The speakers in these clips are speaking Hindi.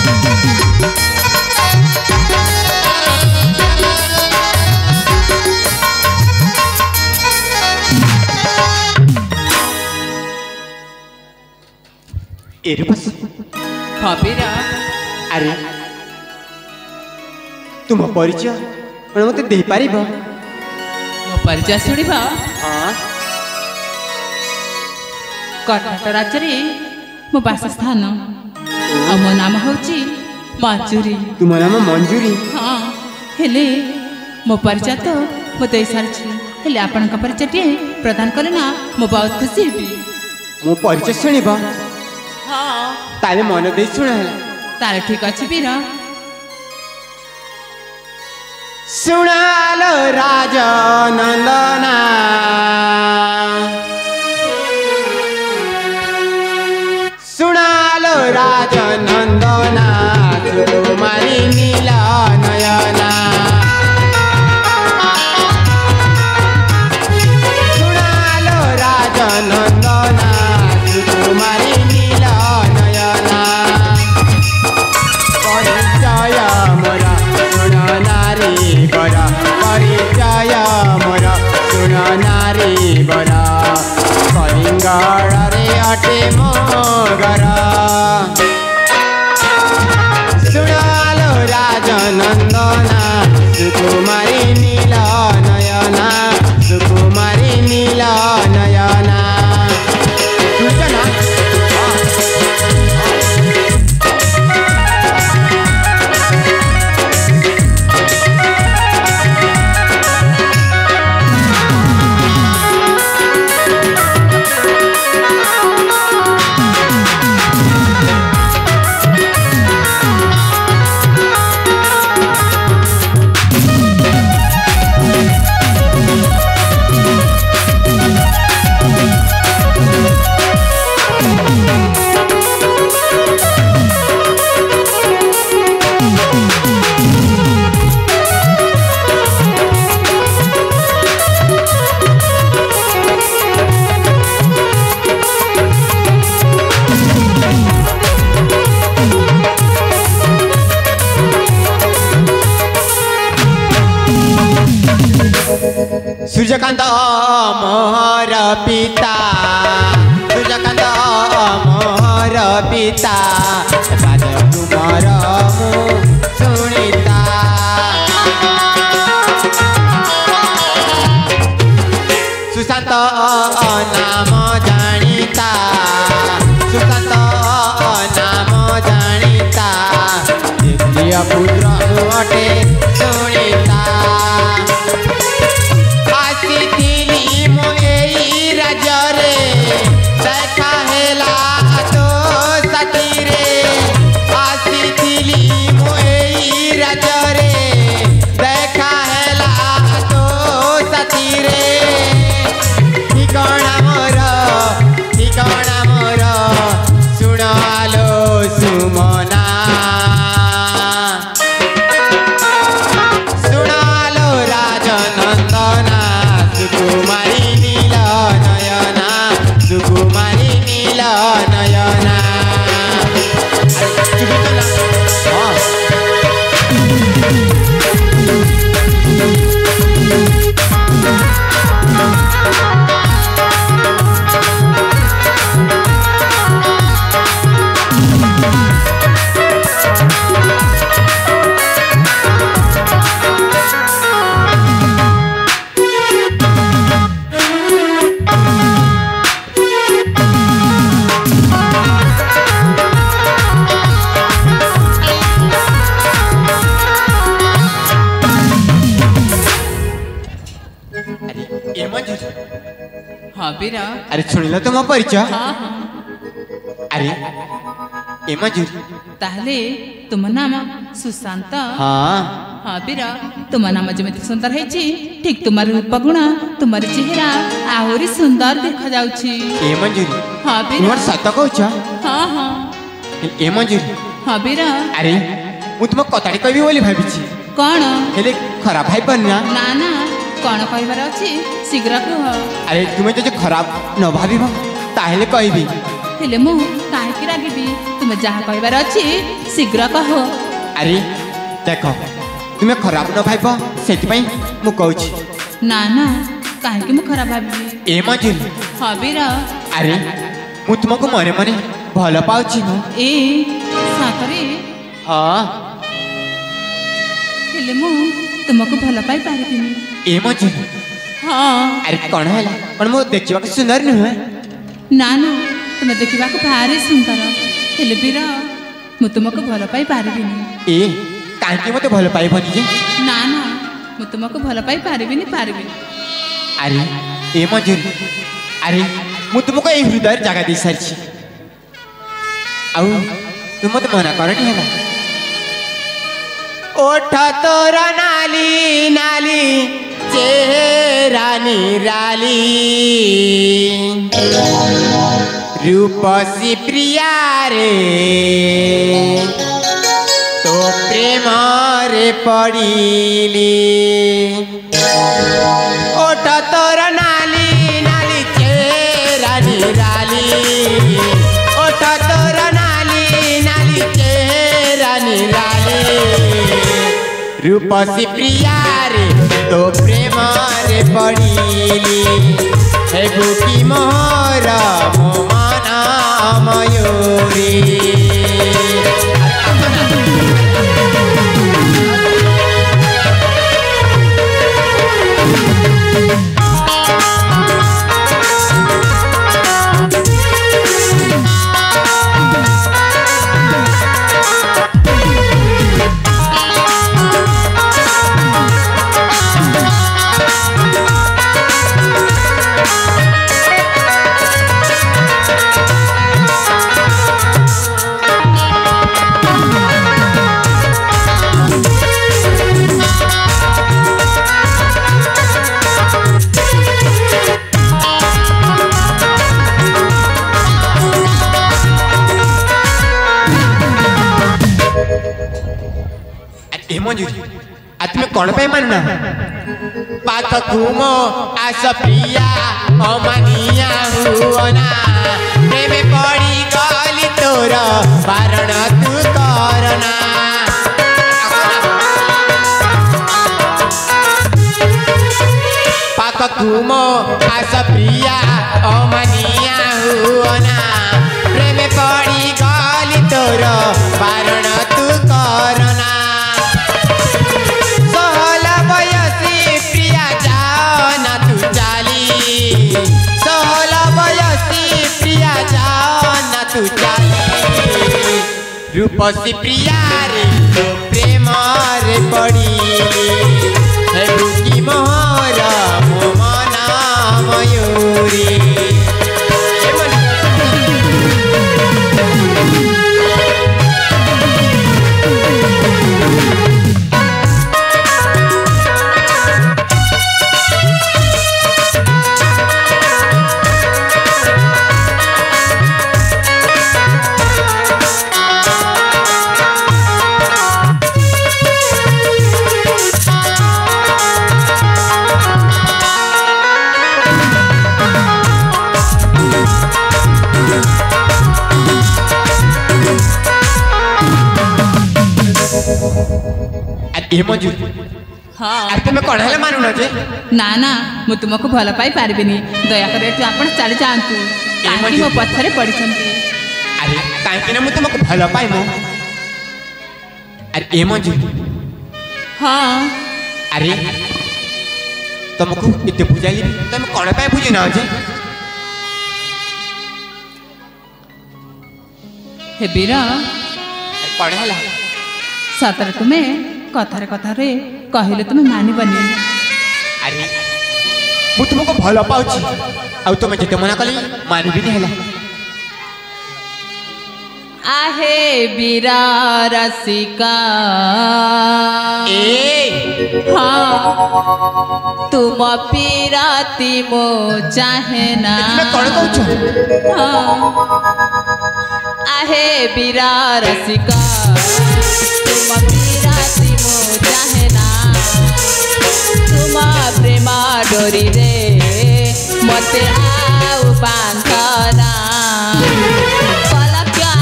अरे तुम परिचय मत दे पार मो परिचय शुण हाँ कर्णाटक राज्य मो बासस्थान मो नाम हूँ मंजूरी। तुम नाम मंजूरी? हाँ हेले मो परिचय तो मो दे सारी आपण परिचय टे प्रदान कले ना मो बहुत खुशी हेबी। मो परिचय शुणब? हाँ ताले मन दे शुण ताले ठीक अच्छे वीर। शुणालो राजा नंदना शुणालो राजा नंदना सुकुमारी नीला नयना शुणालो राजा नंदना सुकुमारी नीला नयना परिचय मोरा शुण नारी बरा परिचय मोरा शुण नारी बरा कलिंगड़े अटे मो घर शुणालो राजनंदना सुकुमारी नीला नयना सुकुमारी नीला नयना सूर्यकांत मोहर पिता सूर्यकांत मोहर पिता बाज तुमर मु सुनीता सुशांत नाम जानीता सुशांत नाम जानीता द्वितीय पुत्र अटे सुनीता अरे सुनिल तो मो परिचय? हाँ हाँ अरे ए मंजूरी ताहले तुम नाम सुशांत? हाँ हाँ बीरा तुम नाम जमी सुंदर है ठीक तुम्हारे रूप गुण तुम्हारे चेहरा आहरी सुंदर देखा जाउछि। ए मंजूरी हाँ बीरा तुम सत कहूछ? हाँ हाँ ए मंजूरी हाँ बीरा अरे मु तुम कताड़ी कहबी बोली भाबिछि। कौन हेले खराब भाई बन्ना ना ना कौन कहबार अछि शीघ्र कह। अरे तुम जो खराब न भाबिब ताहेले कहबी। हेले मु काहे काहेकि रागिबी तुमे जहाँ कहबार अछि शीघ्र कह। अरे देख तुम्हें खराब न भाइब से मु कहूँ ना ना काहेकि मु खराब भाबी ए मंजुरी। हाँ बीरा। अरे मु तुमको मने मने भल पाउछि न ए सातरे। हाँ हेले मु तुमको भल पाई पारिबिनी। ए मंजुरी। हाँ अरे कौन है कौन मु देखिबा के सुंदर नुहे। ना ना तुमे देखिबा को भारी सुंदर हेले बीरा मु तुमको भल पाई पारिबिनी। ए काहे मते भल पाइबनी जे। ना ना मु तुमको भल पाई पारिबिनी पारिबिनी। अरे ए मंजुरी। अरे मु तुमको ए हृदय जगह दे सारी आउ तुम मत मना करनी है। ओठ तोरा नाली नाली चेहरा निराली रूपसी प्रिया रे तो प्रेम रे पड़ीली। ओठ तोरा नाली नाली चेहरा निराली ओठ तोरा नाली नाली चेहरा निराली रूपसी प्रिया रे तो प्रेम रे पड़ीली हे बुकी मोर मोहना मयूरी। तुम्हें कौन पे मानना पाथ घूमो आस प्रिया अमानिया हुआ प्रेम पड़ी गली तोर बारण तू करना। पाथ घूमो आस प्रिया अमानिया हुआ प्रेम पड़ी गली तोर बारण तू करना। रूपसी प्रिया रे तो प्रेम रे पड़ीली हे बुकी मोर मोहना मयूरी। हाँ तुम्हें कौन है मानुना जे। ना ना मु तुमको भल पाई पारिबिनी दया कर आपण चली जातु काहे मो पछरे पड़िसंती। अरे काहे ना मु तुमको भल पाई मो। अरे ए मंजू। हाँ अरे तुमको इते बुझाली तुम कौन पाई बुझी ना जे। हे बीरा कौन है सतर तुम्हें कथारे कथारे कहले तुम्हें मानिबनी। अरे मु तुमको भल पाउची आ तुम जेते मना कली मानबी नहीं हला। आहे बीरा रसिका ए हाँ तुम पीराती मो चाहे ना। मैं कौन कहूँ हाँ आहे बीरा रसिका तुम पीराती मो चाहे ना। तुम प्रेमा डोरी रे मते आउ बांधना पलक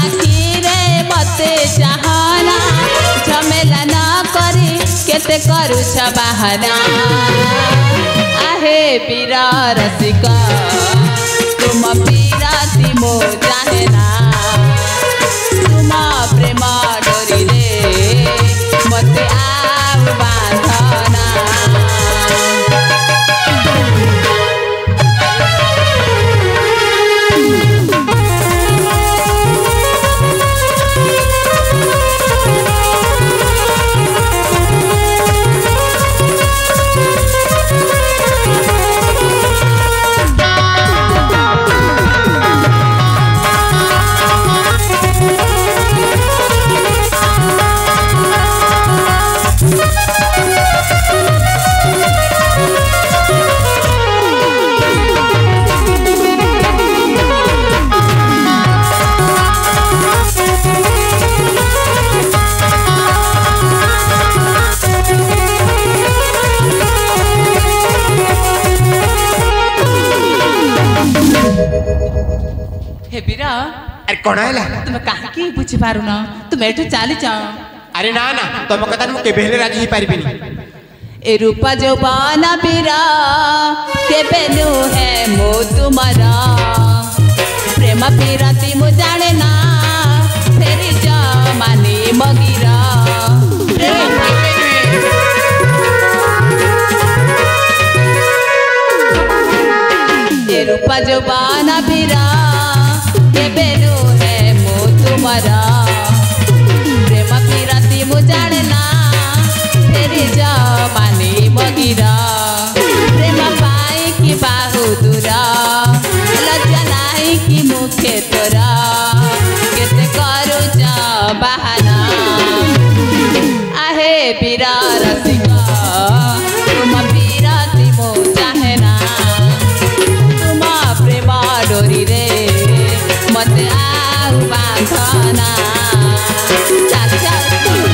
झमेला न करी केते करुछ बाहना आहे पीर रसिक तुम पीराती मो चाहे ना तुम प्रेम डोरी रे मते आव बांधना अरे कौन है तुम कहीं बुझी पार न तुम एठू चली जाओ अरे ना ना तुम कथा मु केबे हेले राजी ही पारिबिनी ए रूपा जौवन पीरा केबेनु है मो तुमरा प्रेम पीराती मु जाने ना फेरी जमानी मगिरा ए रूपा जौवन पीरा केबेनु है मो तुमरा प्रेम पीराती मु जाने ना फेरी जमानी मगिरा प्रेम पाई कि बाहुदुरा लज्जा नाही कि मुखे तोरा केते करुछ बहाना आहे पीर रसिक तुम पीराती मो चाहे ना तुम प्रेम डोरी रे मते आउ बांधना चल चल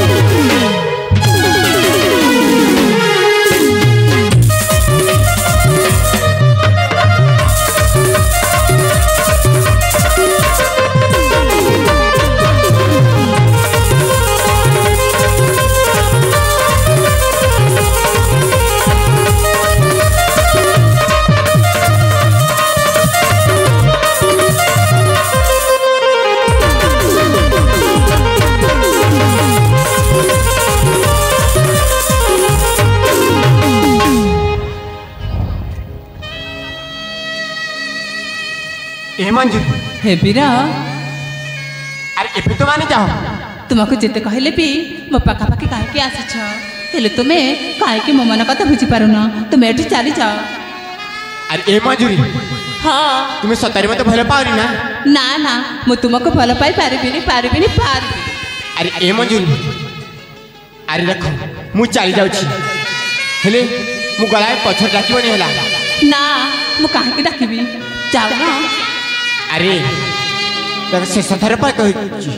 मंजू हे बीरा अरे एपे तो माने जाओ तुमको जेते कहले भी मो पाखापाखि कहीं आसीछ हेले तुमे कहीं मो मन कथा बुझी पारुन तुम एठू चली जाओ अरे ए मंजूरी हाँ तुम्हें सतारी मत भल पावरी ना ना ना मु तुमको भल पाई पारिबिनी पारिबिनी पारिबी अरे ए मंजूरी अरे देखो मु चली जाउछी हेले मु गला पछर डाकिबनी होला ना मु कहीं डाकिबी जाओ ना अरे तब से सथर पर कहि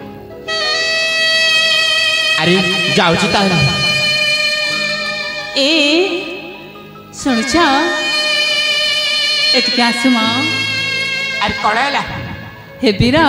अरे जाउची ताहले ए सुनछ एटके आसुमा अरे कणला हे बीरा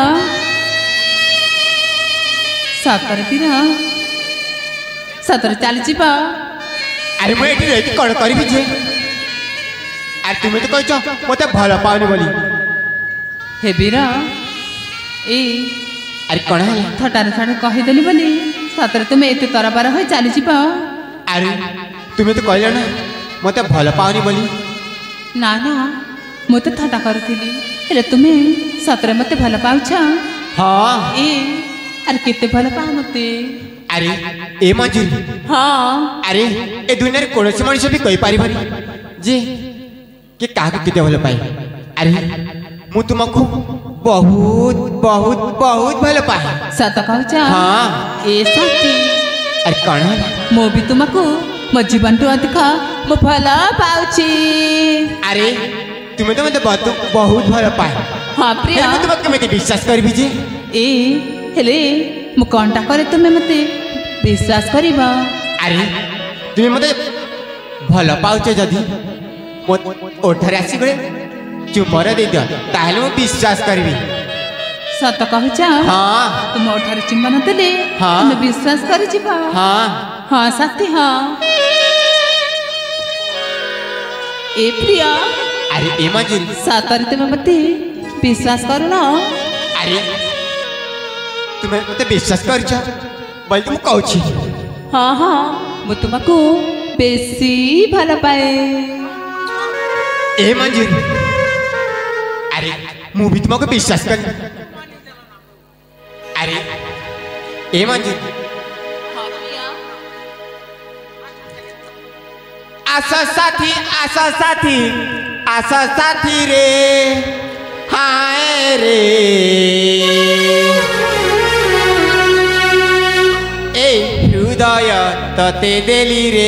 सतर बीरा सतर चली जीवा अरे मैं एटी रही कण करबी जे अरे तुम तो कहछ मते भल पाउनी बोली हे बीरा ए अरे कण है थटारे थटारे कहीदेली बोली सतर तुम एत तरबार हो चली जीवा अरे तुम्हें तो कहल ना मते भल पाउनी बोली ना ना मु तो थटा करूली हेले तुम्हें सतरे मते भल पाउछ हाँ ए अरे केते भल पा मते अरे ए मंजूरी हाँ अरे ए दुनिया रे कोनोसी मनुष्य भी कहि पारिबनी जे कि काहे केते भल पाए अरे मु तुमको बहुत बहुत बहुत भल पाए सत कहछ हाँ ए सती अरे कण मो भी तुमको मो जीवन टू अधिक मो भल पाउछी अरे तुम्हें तो मते बहुत भल पाए हाँ प्रिया मैं तुमको केमिति विश्वास करबी जे ए हेले मु कोनटा करे तुमे मते विश्वास करिबा अरे तुम्हें मते भल पाउछ जदी ओठरे आसी गले चुमर दे दियो ताहले मु विश्वास करबी सत कहूच हाँ तुम ओठार चुंबन देले हाँ। तुम विश्वास कर जीवा हाँ हाँ साथी हाँ ए प्रिया अरे ए मंजूरी सतरे तुम मते विश्वास करुन अरे तुम्हें मते विश्वास करछ बोल तुम कहूची हाँ हाँ मु तुमको बेसी भल पाए ए मंजूरी अरे मु भी तुमको विश्वास कर अरे ए मंजूरी आशा साथी रे हाय रे ए हृदय तते देली रे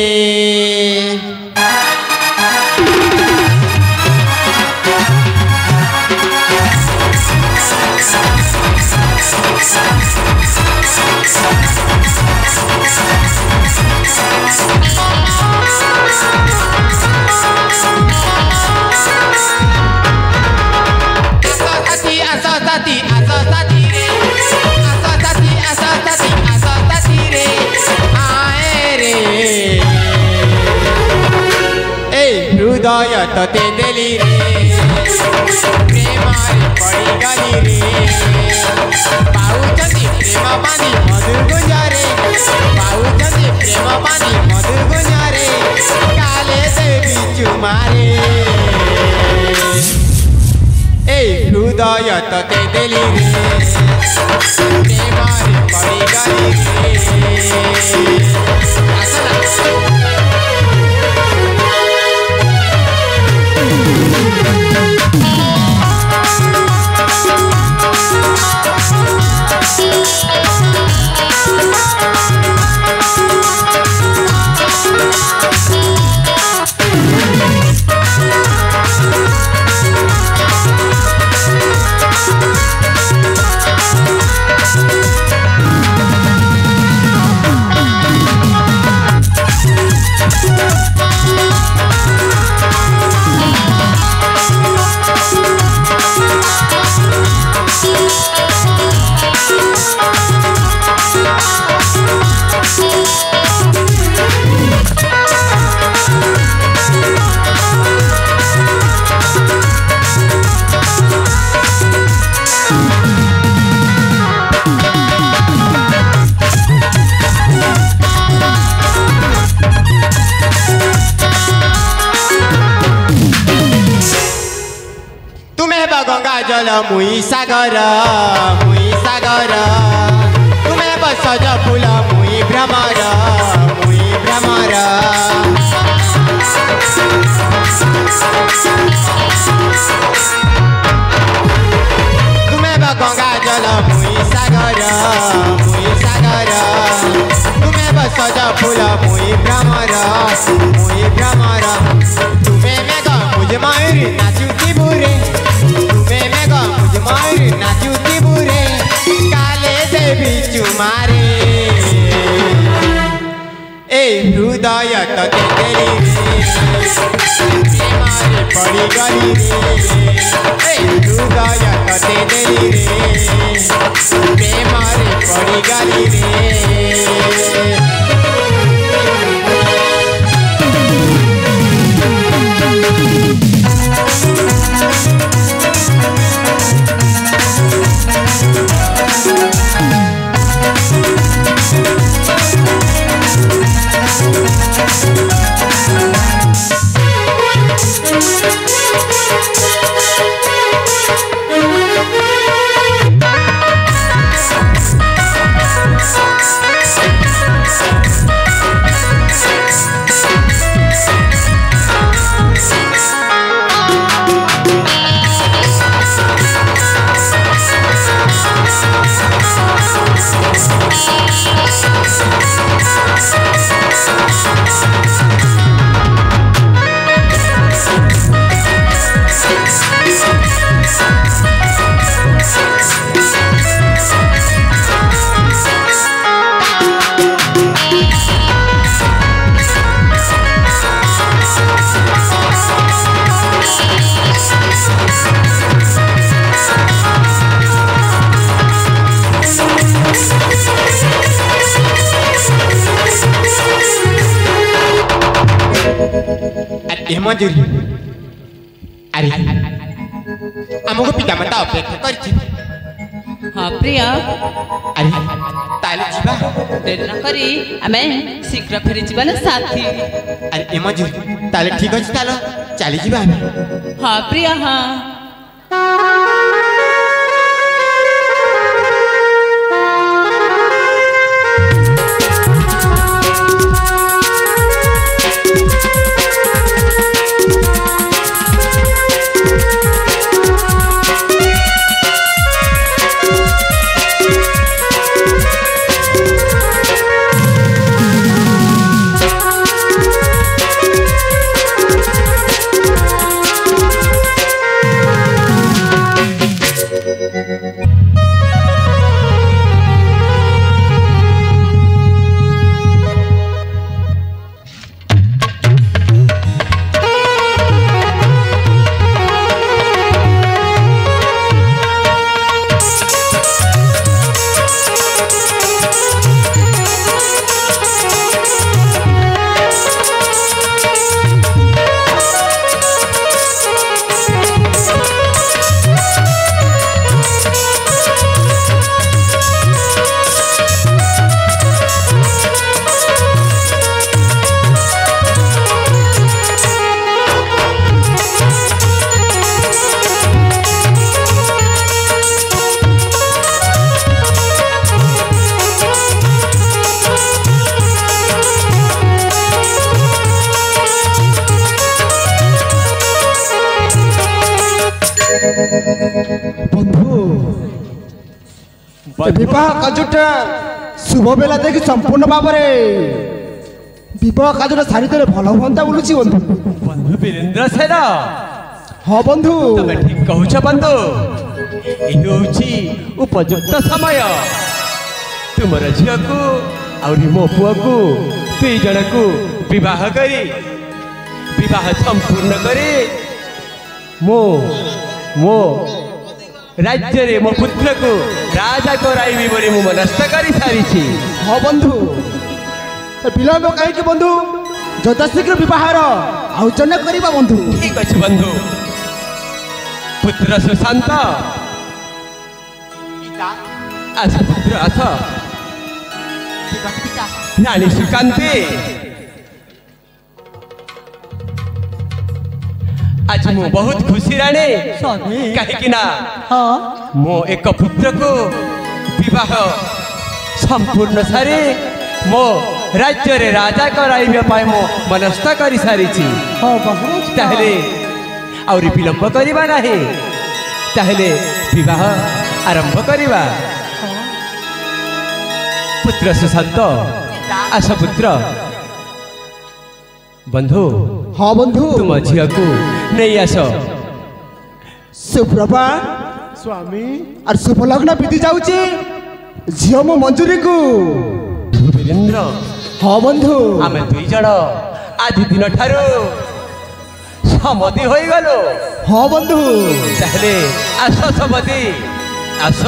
हृदय तते देली रे प्रेमारे पड़ी गली रे पाउचंदी प्रेम पानी मधुर गुंजारे पाउचंदी प्रेम पानी मधुर गुंजारे काले देवी चुमारे ए हृदय तते देली रे प्रेमारे पड़ी गली रे गंगा जल मुई सागर तुम्हें बसज फूल मुई भ्रमर तुम्हें गंगा जल मुई सागर तुम्हें बसज फूल मुई भ्रमर तुम्हें मेघ मुझे मयूरी नाचुती बुरे मयूरी नाचुती बुरे काले देवी चुमारे ए हृदय तते देली प्रेमारे पड़ी गली रे ए हृदय तते देली रे प्रेमारे पड़ी गली रे ए मंजूरी अरे हमको पितामाता अपेक्षा करछि हाँ प्रिय अरे ताले जीवा डेरी न करी आमे शीघ्र फेरी जीवा ना साथी अरे ए मंजूरी ताले ठीक अछि तालो चली जीवा हमें हाँ प्रिय हाँ विवाह କାର୍ଯ୍ୟଟା ଶୁଭ ବେଲା ଦେଖି ସମ୍ପୂର୍ଣ୍ଣ ଭାବରେ ବିବାହ କାର୍ଯ୍ୟଟା ସାରିଦେଲେ ଭଲ ହୁଅନ୍ତା ବୋଲୁଛି ବନ୍ଧୁ। ବନ୍ଧୁ ବୀରେନ୍ଦ୍ର ସେନ ହଁ ବନ୍ଧୁ ତମେ ଠିକ କହୁଛ ବନ୍ଧୁ। ଏହି ହେଉଛି ଉପଯୁକ୍ତ ସମୟ ତୁମର ଝିଅକୁ ଆହୁରି ମୋ ପୁଅକୁ ଦୁଇ ଜଣକୁ ବିବାହ କରି ବିବାହ ସମ୍ପୂର୍ଣ୍ଣ କରି ମୋ राज्य मो पुत्र को राजा कराइबी बोली मु मनस्थ कर सारी। हाँ बंधु विलंब कहीं बंधु यथाशीघ्र विवाहर आयोजन करवा बंधु। ठीक अच्छे बंधु पुत्र सुशांत आस पुत्र आस रानी सुकांती आज मु बहुत खुशी राणी कहीं मो एक पुत्र को विवाह संपूर्ण सारी मो राज्य रे राजा कराइबा मो मनस्थ कर सारी। ताहले आउरी विलंब करबा नाही ताहले विवाह आरंभ करबा। पुत्र सुशांत आस पुत्र बंधु। हाँ बंधु तुम झिया को नहीं आस सुप्रभा स्वामी और शुभ लग्न बीती जाऊची झियो मो मंजूरी को वीरेंद्र। हाँ बंधु आमे दुई जण आज दिन ठारू समधि होई गलो। हाँ बंधु ताहले आस समधि आस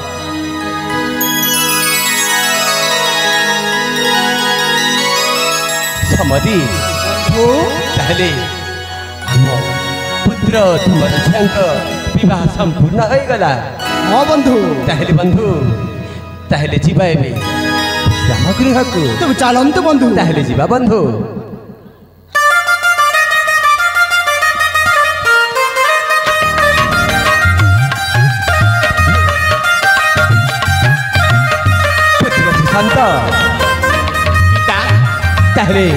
समधि ताहले हम पुत्र तुमर झियांक विवाह संपूर्ण हो गला। हाँ बंधु ताहले बंधु ताहले जीवा एबे सामग्रह को तुम चलंतु बंधु। ताहले जीवा बंधु। पुत्र सुशांत ताहले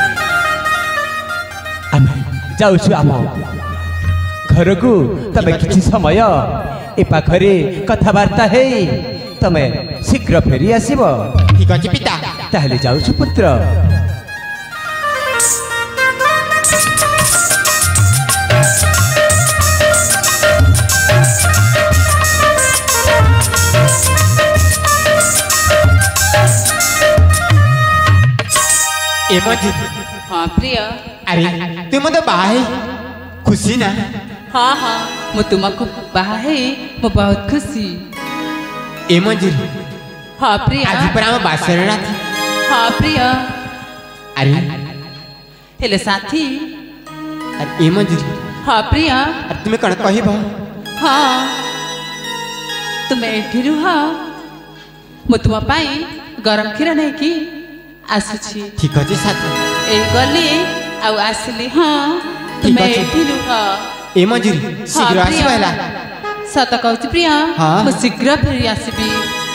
आमे जाउछु आम घर को तमे किछि समय ए पाखरे कथावार्ता हे तमे शीघ्र फेरी आसीबो। ठीक अछि पिता। ताहले जाउछु पुत्र। एमजी हाँ प्रिय अरे तुम तो बाहे खुशी ना। हाँ हाँ मु तुमको बाहा है मु बहुत खुशी। एमजी हाँ प्रिय आज पर हम बासर रात। हाँ प्रिय अरे हेले साथी अरे ए मंजूरी हाँ प्रिया अरे तुम्हें कण कहब हाँ तुम एठी रुह मु तुम गरम क्षीर नहीं कि आसुची ठीक अच्छे साथी ए गली आउ आसली हाँ तुम ठीक अछि। एठी रुह ए मंजूरी शीघ्र प्रिया। आसब हैला सत कहूँ प्रिया हाँ। मु शीघ्र फेरी आसबी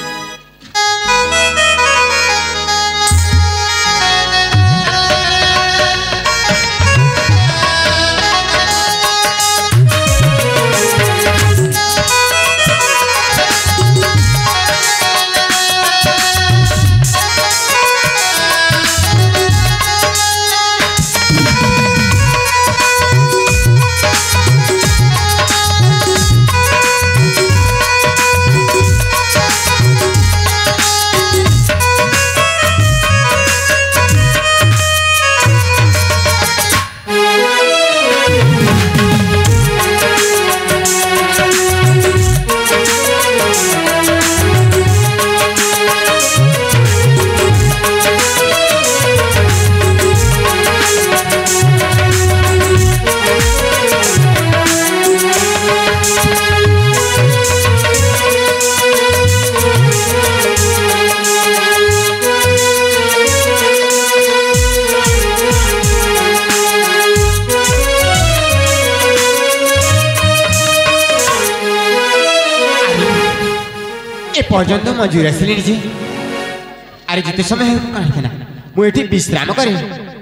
पर्यंत मजूर आसिले जे अरे जिते समय कहीं मुझे विश्राम करे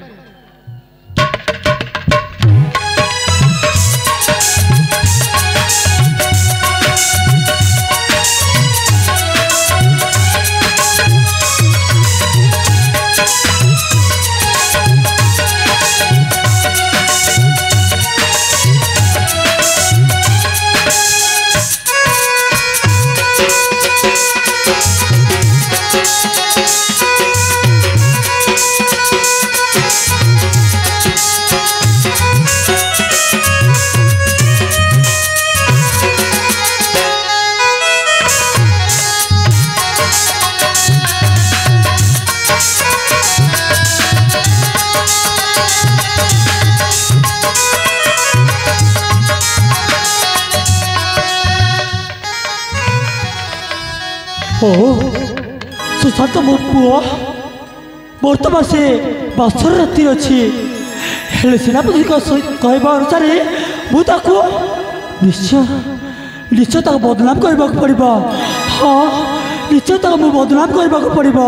ओ सुशांत मो पुओ बर्तमान से बसर राति अच्छी हेले सेनापति कहवा अनुसार मुझे निश्चय निश्चय बदनाम करने पड़ो हाँ निश्चय बदनाम करने पड़ो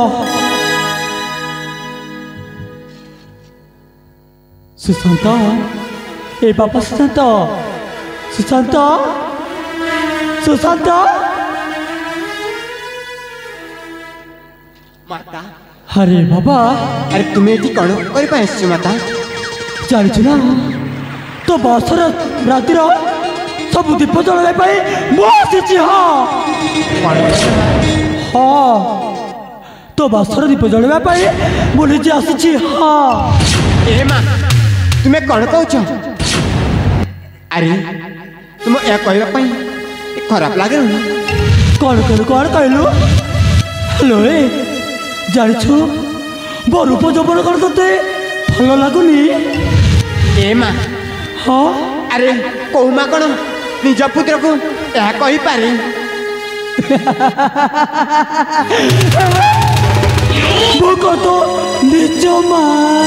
सुशांत ए बापा सुशांत सुशांत सुशांत माता अरे बाबा अरे तुम्हें ये कौन कर पाए माता जानिଛୁ ନା तो बसर रातिर सब दीप जलवा मु आसी हाँ हाँ तो बसर दीप जलवा मु निजे आसी हाँ ए माँ तुम्हें कौन कह अरे तुम यह कहवाई खराब लगे कौन कहलु कौन कहलु हेलो जानिछु बो रूप जबन कर तोते भल लगुनी ए माँ हाँ अरे कौ माँ कौन निज पुत्र को यह कही पारे वो तो निज माँ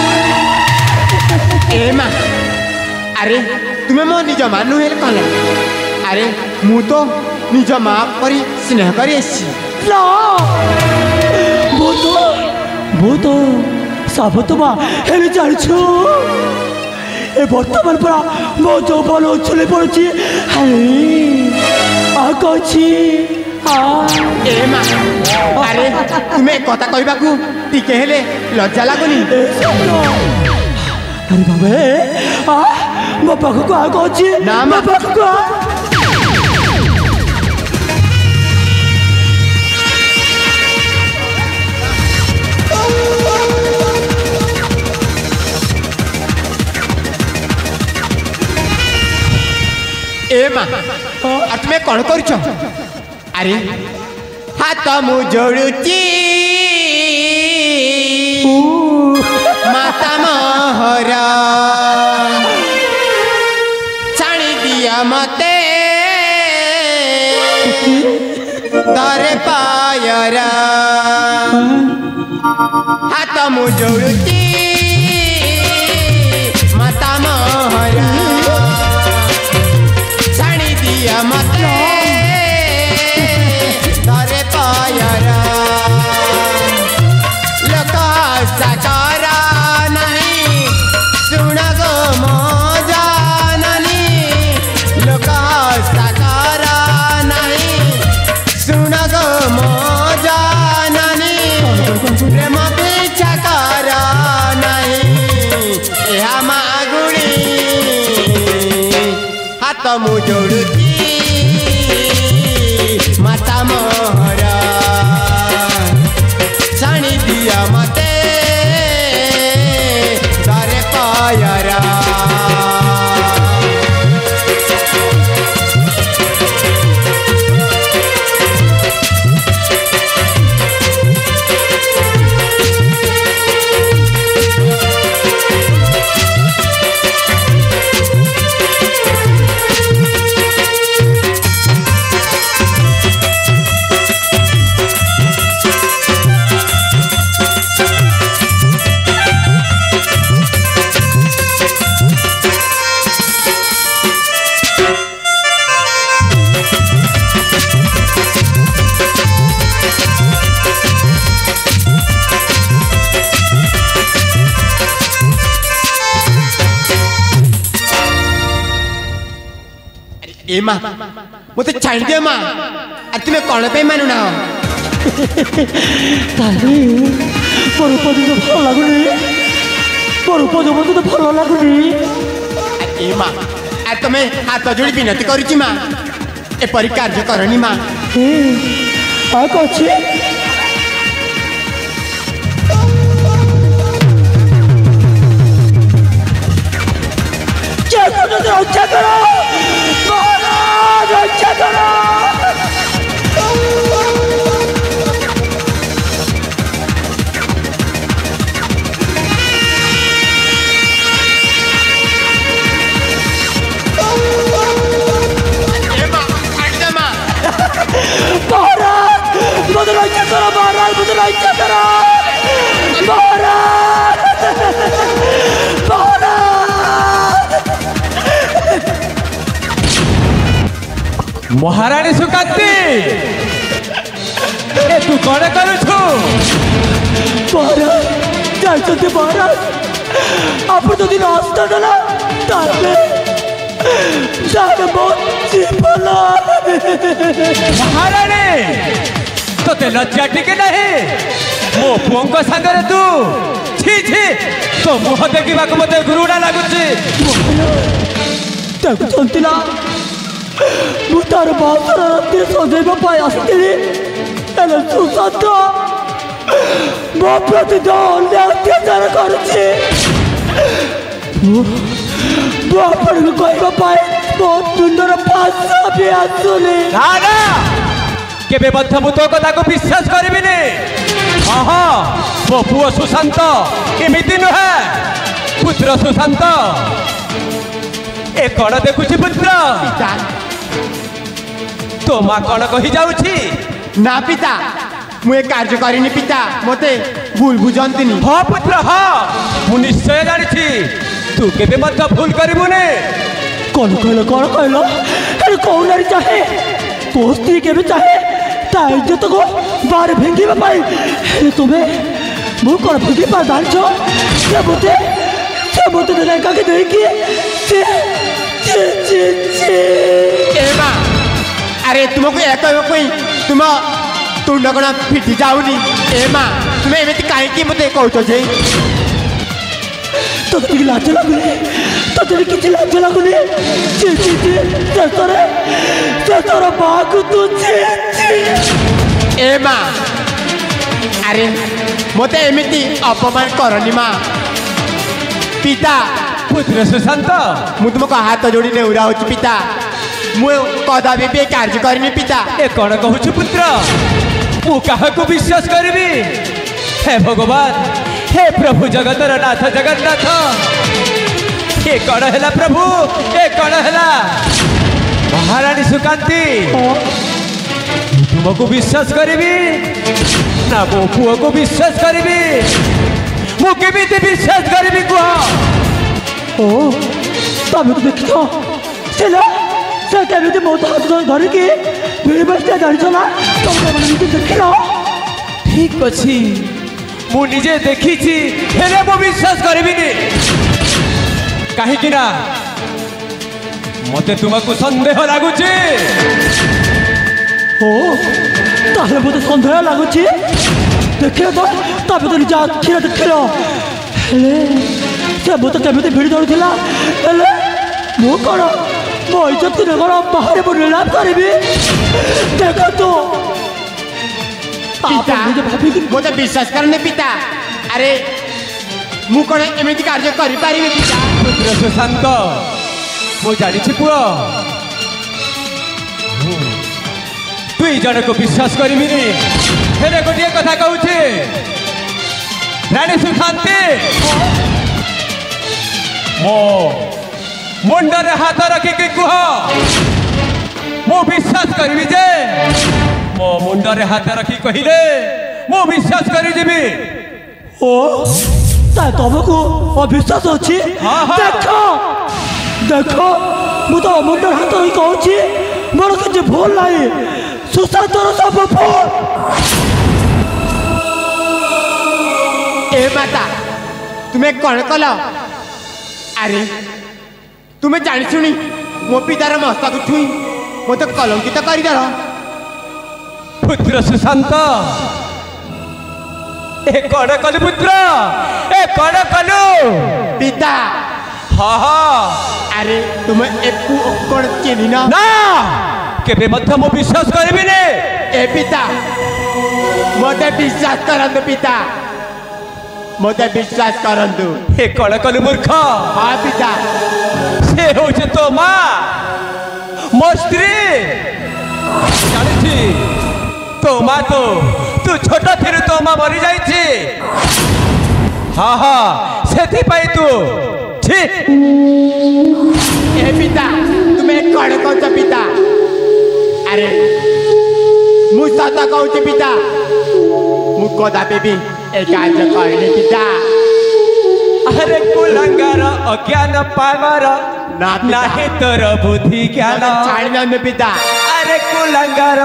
ए माँ अरे तुम्हें मो निज माँ नुहे कल अरे मु तो निज माँ पर स्नेह कर ना वो तो साबत माँ हेले जानिछु ए बर्तमान परा मो जौवन उछली पड़ी आगछि ए माँ अरे तुम्हें कथा कहबा को टिके हेले लज्जा लगुनी अरे बाबे मो पाखक आगछि ना मो पाखक ए माँ और तुम्हें कौन कर अरे हाथ मु जोड़ुची माता मोहर मते धरे पायरा हाथ मु जोड़ुची माता मोहरा छाणी दिया मते धरे पायरा लोक साकारा नहीं सुन गो मो जाननी लोक साकारा नहीं सुन गो मो जाननी प्रेम पीछा करा नहीं यह मागुणी हाथ मु जोड़ुची माता मोहरा छाणी दिया मते धरे पायरा ए माँ मुझे छाड़ दिया माँ अरे तुम्हें कौन पे मानू ना तारी परुपद तो भल लगुनी परुपद तो भल लगुनी ए माँ अरे तुम्हें हाथ जोड़ी विनती करुची माँ एपरी कार्य करनी माँ आ कछि रक्षा करो रक्षा करो मुझे रक्षा करो महाराज मुझे रक्षा करो महाराज महाराणी सुकांती ए तू कौन करुछु महाराज जाइछन्ते महाराज आप जदि नष्ट देला ताले बहुत जीवन महाराणी तोते लज्जा टिके नहीं मो पुओं सागर तू छी छी तो मुह देखा मत घृणा लगुची चंतिला मु तार बासर राति सजैवा आसती सुशांत मो प्रति अन्य अत्याचार करुच्ची कहवाई मो मुंडर भाषा भी आसुनी केबे मध्य मु तो कथा को विश्वास करिबिनी हाँ मो पुओ सुशांत एमिति नुहे पुत्र सुशांत ए कौन देखुची पुत्र तो माँ कौन कही जाउची ना पिता मुझे कार्य करनी पिता मते भूल बुझंती हाँ पुत्र हाँ मु निश्चय जानी तू केबे मध्य भूल करिबुनी कौन कहल अरे कौन नारी चाहे को स्त्री के चाहे ता इज्जत को बाहर भेंगिबा पाई तुम्हें मु कौन भेंगी पा जान से मते लड़का के देखी अरे तुमको एक कोई तुम तुंड कण फिटी जाऊनी ए माँ तुम्हें एमती कहीं मत कौच जे तोते लाज लगुनि तोते किसी लाज लगुनि तोर बाकु तू ए माँ अरे मत एमती अपमान करनी माँ पिता पुत्र सुशांत मु तुमको हाथ जोड़ी नेउरा होची पिता मु कदापि भी कार्य करनी पिता ए कौन कहूँ पुत्र मु काहाकु विश्वास करिबी हे भगवान हे प्रभु जगतर नाथ जगन्नाथ ए कौन है प्रभु ए कौन है महारानी सुकांती तुमको विश्वास करी ना मो पुओ को विश्वास करी मुझे विश्वास करी कह ओ तमें तो देख से केमी मो हाथ धरिकी भिड़ी बसते जाच ना तुम देख ल ठीक अच्छी मुझे देखी हेले मु विश्वास करी कहीं ना मते तुमको संदेह लगुच ताले मत सन्देह लगुच देख तो तमें तो निज आखिर देख से मत केमी भिड़ धरुला मु कौन मो इज्जत को कौन बाहर मु नीलाम करी देख तो पिता मत विश्वास करने पिता अरे मु कौन एमती कार्य करी पिता पुत्र सुशांत मु जानी पुओ दुई जन को विश्वास करी हेले गोटे कथा कहूँ रानी सुशांती मो मुंडर हाथ रखिकी कह मु विश्वास करी जे मो मुंडर हाथ रखी कहले मु विश्वास करी जीवी ओ तुमको अविश्वास अच्छी देख देख मु तो मुंडर हाथ रही कहूँ मोर किसी भूल नहीं सुशांतर सब भूल ए माता तुम्हें कौन कल अरे तुम्हें जानी शुणी मो पितार मस्तक छुई मत कलंकित करदेल पुत्र सुशांत ए कौन कलु पुत्र ए कौन कलु पिता हाँ हाँ अरे तुम्हें एक कौन चिन्ह ना केबे मध्य मो विश्वास करी ए पिता मत विश्वास करंतु पिता मत विश्वास करंतु ए कौन कलु मूर्ख हाँ पिता से हो तो माँ मो स्त्री जानी तो माँ तो तू छोट थी तो माँ मरी जाइए हाँ हाँ से तू छी ए पिता तुम्हें कौन कौन पिता अरे मु सत कहूँ पिता मु कदापि भी ए कार्य करनी पिता अरे कुलंगार अज्ञान पावर नाही तोर बुद्धि ज्ञान छाड़ पिता अरे कुलंगार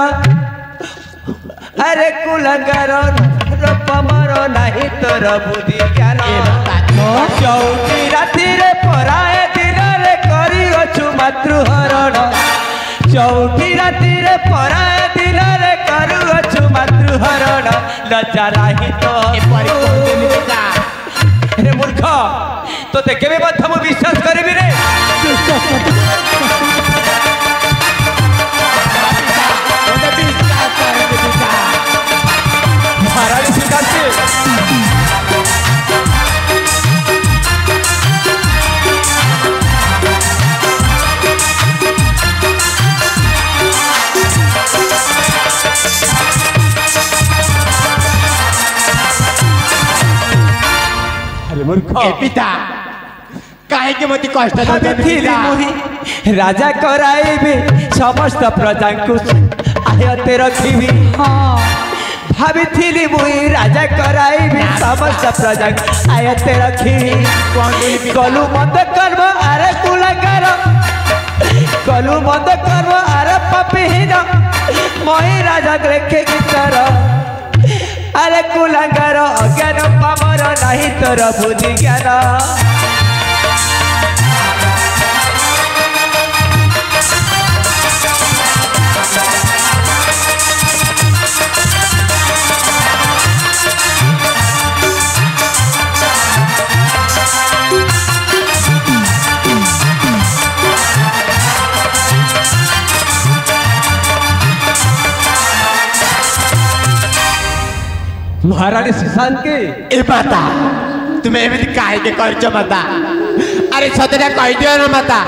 रूपमर नाही तोर बुद्धि ज्ञान चौकी राति रे पराए दिन रे करी अछु मातृहरण चौकी राति रे पराए दिन रे करू अछु मातृहरण लज्जा नाही तो रे मूर्ख तो केबे मत हम विश्वास करिबि रे महारानी सुकांती पिता काहे के मती कष्ट राजा कराइबे समस्त प्रजा को आयते रखिबी भाभी मुई राजा कराइबे समस्त प्रजा आयते रखिबी कलु मत कर्म अरे कुलंगार कलु मत कर्म अरे पापीहीन मई राजा देखे गीतर अरे कुलंगार अज्ञान पावर नहीं तोर बुद्धि ज्ञान महारानी सुशांती ए माता तुम्हें एमती काहे के करछ माता अरे सतरा कहि दियो न माता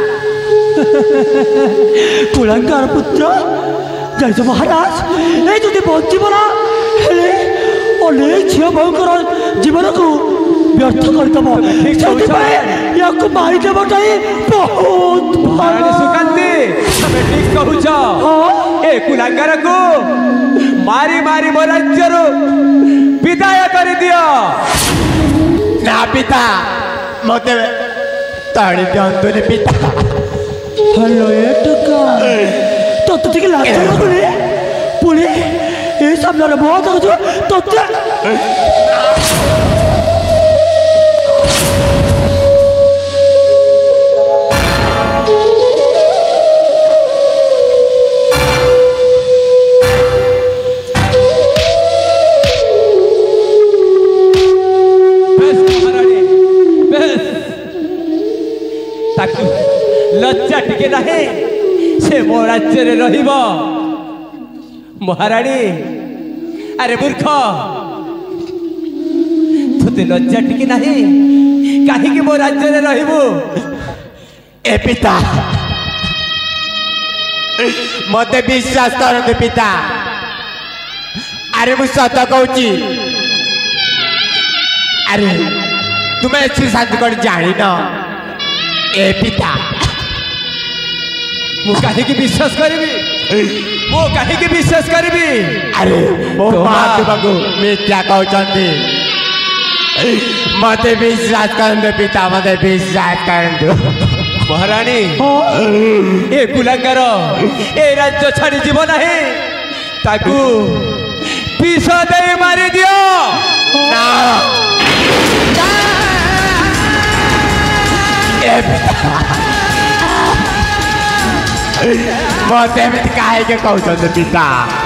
कुलंगार पुत्र जय महाराज ए जदि बचिब ना हेले अनेक झील भयंकर जीवन को व्यर्थ करदेव याको मारी देवटा बहुत महारानी सुकांती तमे ठीक कहूछ ए कुलांगार को मारी मारी मो राज्यर विदाय कर दियो ना पिता मते तड़ी दियंतु ने पिता हेलो ए टका तो ठीक लाज लगुनी पुणी ए सामने बहुत तो लज्जा टिके नहीं से मो राज्य रहिब महारानी अरे मूर्ख तुते लज्जा टिके नहीं कहीं मो राज्य रहिबु ए पिता मते विश्वास करते पिता अरे मु सत कहूची अरे तुम्हें श्री शांति कर जानी न ए पिता मु कहीं की विश्वास करिबी मो कहीं की विश्वास करिबी अरे मो मां तुमको मिथ्या कहउचंती मते विश्वास करते पिता मते विश्वास करते महारानी ए कुलांगार ए राज्य छाड़ी जीव नहीं ताकू विष दे मारी दियो ना ए पिता मते में काहे के कहउचंती पिता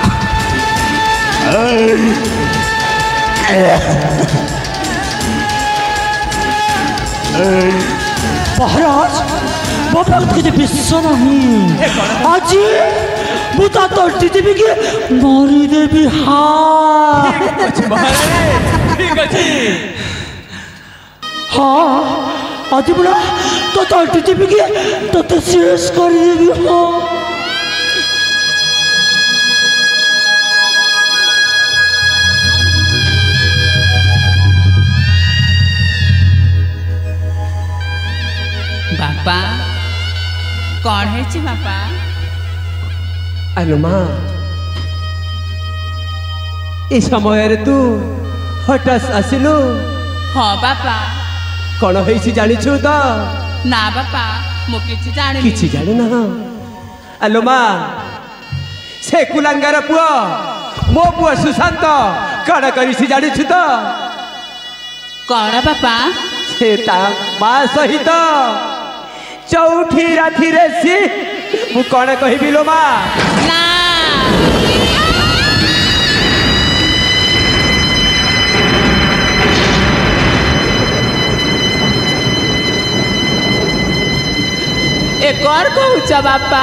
महाराज बाबा तुझे विश्वास नहीं आज मुझे तो देवी की मारी देवी हाँ ठीक अच्छे हाँ आज बोला तो देवी की तो शेष कर देवी हाँ बापा कौन है ची बापा आलो माँ ए समय तू हठात आसिलु हाँ बापा कौन है जानी छु तो ना बापा मु किछि जानि किछि जानु ना आलो माँ से कुलांगार पुआ मो पुआ सुशांत कौन करी जानी छु तो कौन बापा से ता माँ सहित चौठी राति रे सी मु कौन कहबी लो माँ ना ए कौन कहूच बापा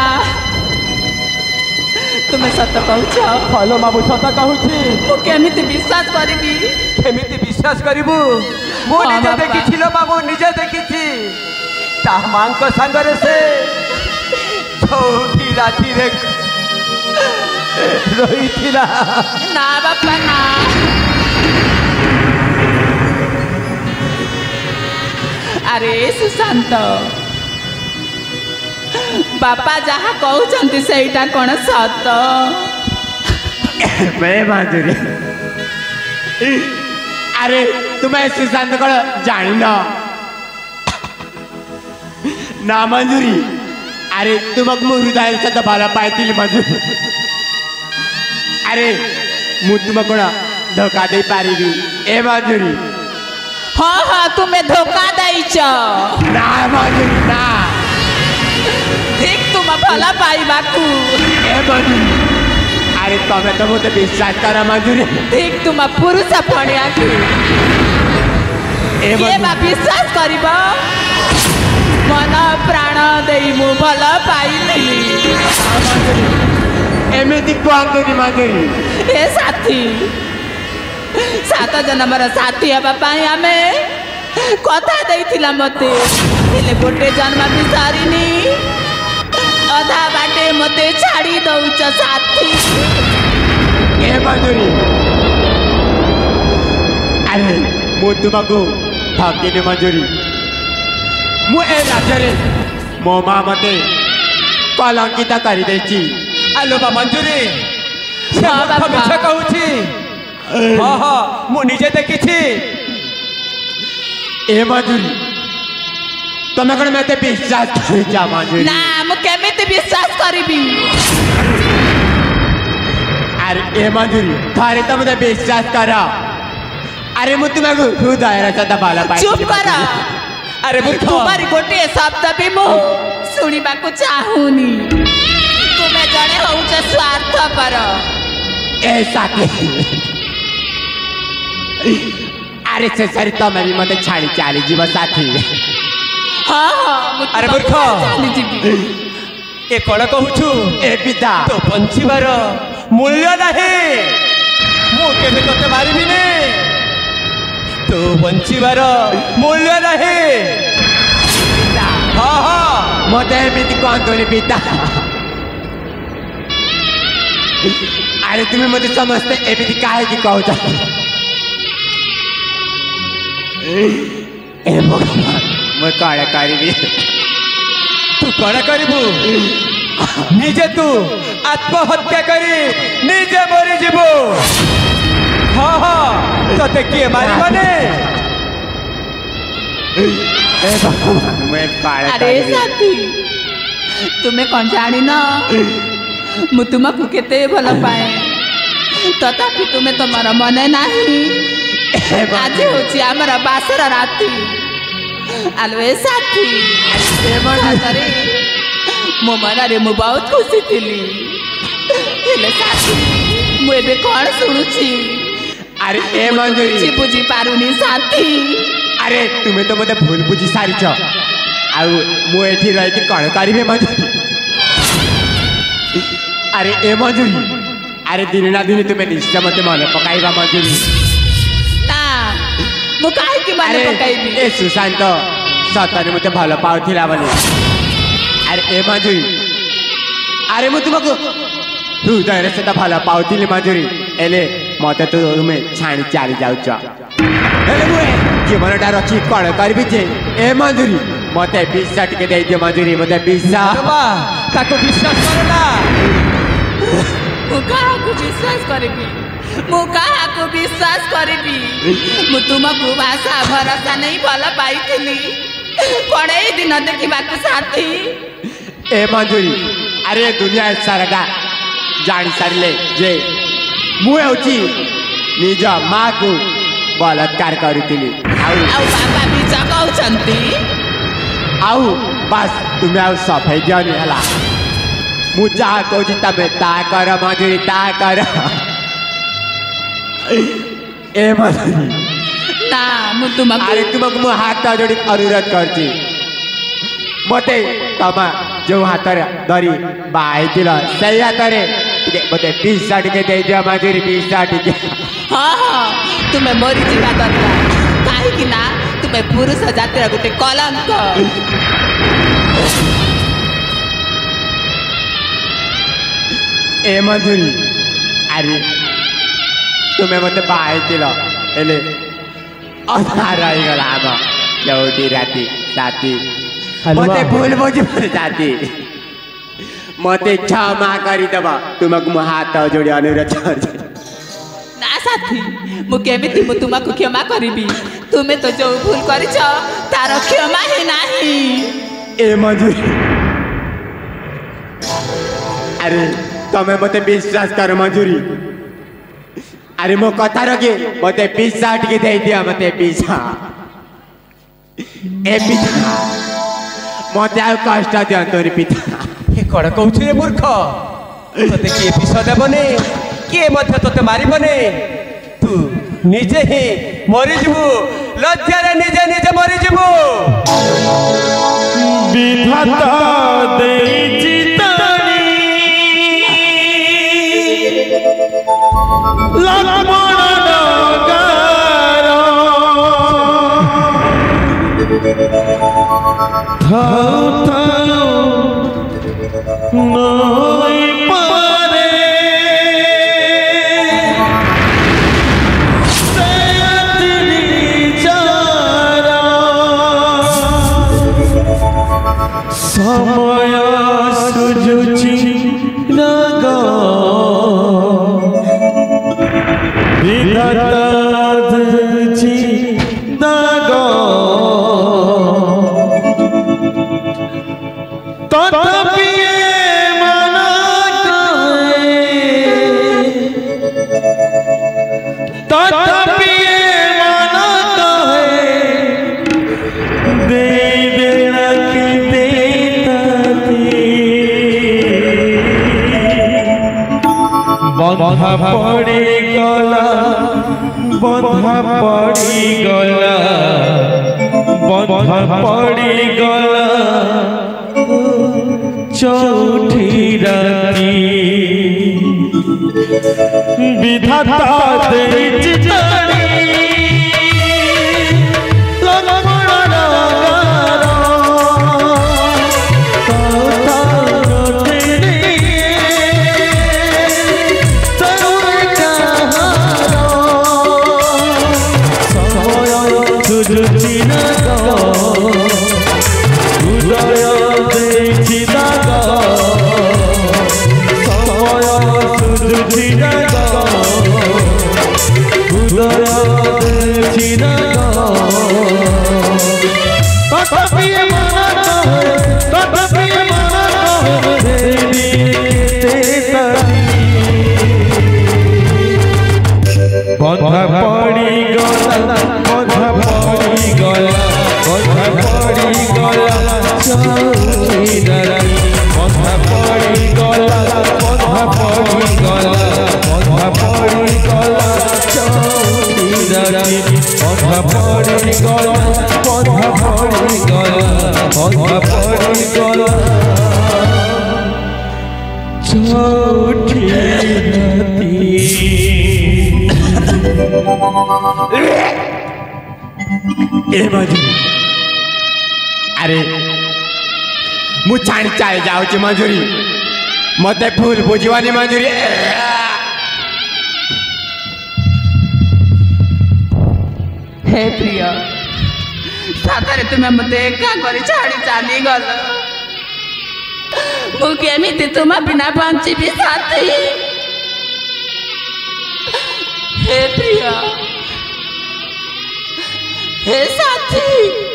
तुम्हें सत कहूच हलो माँ सत कहूची मु केमिति विश्वास करिबी केमिति विश्वास करिबु मु हाँ निजे बापा। देखिछि लो माँ मु निजे देखिछि ता मां को संगरे से चौठी राति रे रही थिला ना बापा ना अरे सुशांत बापा जहाँ कहते सेटा कौन सत मैं माधुरी अरे तुम्हें सुशांत को जानी ना मंजूरी अरे तुमक मु हृदय से भल पाई मंजूरी अरे मु तुमको धोखा दे पारि ए मंजूरी हाँ हाँ तुम्हें धोखा देच ना मंजूरी ना ठीक तुम भल पाइबाकू ए मंजूरी अरे तमें तो मुझे विश्वास कर मंजूरी ठीक तुम पुरुष पड़िया ए बा विश्वास करिब मन प्राण दे मु भल पाइली एमती कहते मंजूरी ए साथी 7 जन्मर साथी हवा आम कथा देइथिला मते हेले गोटे जन्म बिसारिनी अधा बाटे मते छाड़ी दउच साथी ए मंजूरी अरे मु तुमको ठकिनी मंजूरी मु ए राज्य मो माँ मते कलंकित कर देची। आलो बा मंजूरी से हाँ, मूर्ख बापा। मिछ कहूची। हाँ हाँ मु निजे देखिছি। ए मंजूरी तमें कौन मत विश्वास कर मंजूरी ना मु केमिति विश्वास करिबी। अरे ए मंजूरी थारे तो मत विश्वास कर। अरे मु तुम्हें हृदय सदा भल पाई। चुप कर। अरे मूर्ख तुम्हारी गोटे शब्द भी मु शुणा चाहूनी। तुम्हें जड़े होउछ स्वार्थपर। ए साथी अरे से सर तमें भी मत छाड़ी चली जीव साथी। हाँ हाँ अरे मूर्ख ए कौन कहूछु ए पिता तो बंचिबार मूल्य नहीं। मु केबे तोते मारिबी ने तो बंचिबार मूल्य नहीं। हाँ हाँ मत एमती कहतुनि पिता। अरे तुम्हें मत समझते एमती काहे की कहूच। ए भगवान मैं कण करी तू कौन करू निजे तू आत्महत्या करी निजे मरी जीवु। हाँ हाँ तोते किए मारिबने। ए भगवान मैं कण अरे साथी तुम्हें कौन जानी ना मु तुमको केते भल पाए तथापि तुम्हें तुम्हारा मन नहीं। आज होची हमारा बासर राती। आलवे साथी सतरे मो मन रे मु बहुत खुशी थिली। हेले साथी मु एबे कौन शुणुची। अरे ए मंजूरी बुझी बुझी पारुनी साथी। अरे तुम्हें तो मत भूल बुझी सारी मु एठी रही कण करी मंजूरी। अरे ए मंजूरी अरे दिन ना दिन तुम्हें निश्चय मत मन पकाइबा मंजूरी। ना मु काहे की मन पकाइबी। ए सुशांत सतने मत भल पाउथिला बोली। अरे ए मंजूरी अरे मु तुमको हृदय से भल पाउथिली मंजूरी। एले मत तो तुम्हें छाणी चली जाउछ। एले मुए जीवनटा रखी कण करबी जे ए मंजूरी मत विश्वास टिके दे दियो मंजूरी। मत विश्वास ताको विश्वास करना। मु काहाकु विश्वास करिबी। मु काहाकु विश्वास करिबी। मु तुमको भाषा भरोसा नहीं भल पाइथिली। कड़े दिन देखिबाकु साथी। ए मंजूरी अरे दुनिया साराटा जानी सारे जे मु होची निज माँ को बलात्कार करुଥିଲି। आउ बाबा भी जगाउछन्ती। आउ बस तुम्हें आउ सफाई दियनी हला। मु जहाँ कहूँ तमें ता कर मंजूरी ता कर। ए मंजूरी ना मु तुमको अरे तुमको मु हाथ जोड़ी अनुरोध करची मते तमा जो हाथ धरी बाई सही हाथ मते 20 टिके दे दियो मंजूरी 20 टिके। हाँ हाँ तुम्हें मरी जीवा दरकार। काहे ना तुम्हें पुरुष जातिर गोटे कलंक। ए मंजूरी अरे तुम्हें मत बाई एले अधा रही गला आम चौटी राती साथी मते भूल बुझ जाती मते क्षमा करी दब तुमको मु हाथ जोड़ी अनुरोध कर। ना साथी मु केमिति मु तुमको क्षमा करिबी। तुम्हें तो जो भूल करिछ तार क्षमा ही नाही। ए मंजूरी अरे तमें मते विश्वास कर मंजूरी। अरे मो कथा रखे मते 20 टिके दे दिया मते 20। ए पिता मते आ कष्ट दियंतो रे पिता। हे कण कहूछ रे मूर्ख तोते किए विष देबने किए मध्य तोते मारिबने। तू निजे ही मरी जीवु लज्जारे निजे निजे मरी जीवु। विधाता देइछि ताणी लक्ष्मण डगार थाउ थाउ नई पारे सयत्री जारा बंधा पड़ीगला बंधा पड़ीगला बंधा पड़ीगला चौठी राती विधाता देछि तारी बंधा पड़ीगला बंधा पड़ीगला बंधा पड़ीगला चौठी राती बंधा पड़ीगला बंधा पड़ीगला बंधा पड़ीगला चौठी राती बंधा पड़ीगला बंधा पड़ीगला बंधा पड़ीगला चौठी राती अरे मु छाणी चाहे जाऊँ मंजूरी मत फूल बुझवानी मंजूरी हे प्रिय सतरे तुम्हें मत एका कर छाड़ी चली गल मुझे तुम बिना बंची भी साथी हे प्रिय हे साथी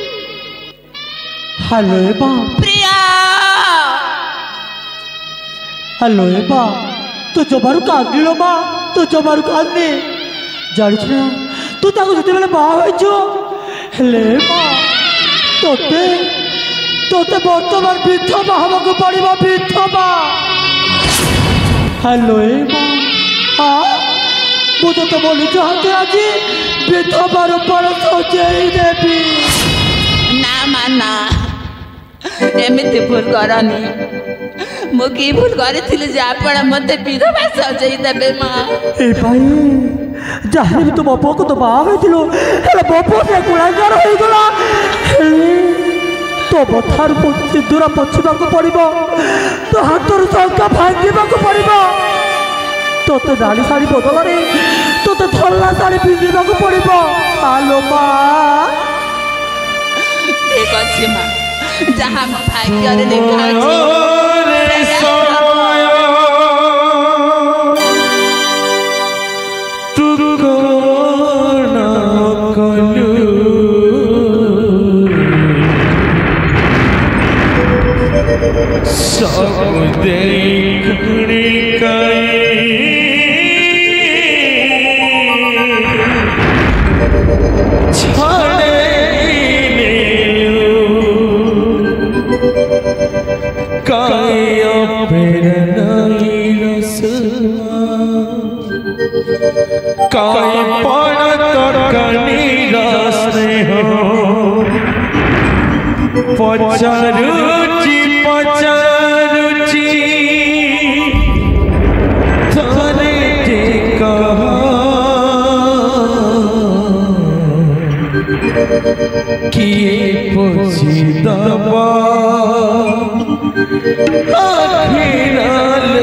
हेलो बा प्रिया हेलो बा तू जमारू कांदिलो बा तू जमारू कांदी जानिछ ना तू ताको जते बेले बाहा होइछो हेले बा तोते तोते वर्तमान विधवा हमाको पड़िबा विधवा हेलो बा हां मुझे तो बोली चाहते आज विधवार पर सजेई देवी ना माना एमती भूल करनी मुझे भूल करी आपण मत विधवा सजेई देबे माँ ए भाई जहाँ भी तुम बापू को तो बाहा होइथिलो हेले बापू से गुणागार होई गला तो बथार सिंदूर पोछिबाको पड़िबो तो हाथर शंका भांगिबाको पड़िबो तोते नाली शाढ़ी बदल तोते धला शाढ़ी पिंधिबाको पड़िबो आलो माँ ठीक अच्छे माँ जहाँ मो भाग्य लिखा सब देखने काय पचारुची पचारुची थने टेका किए पोछी दबा आखिराल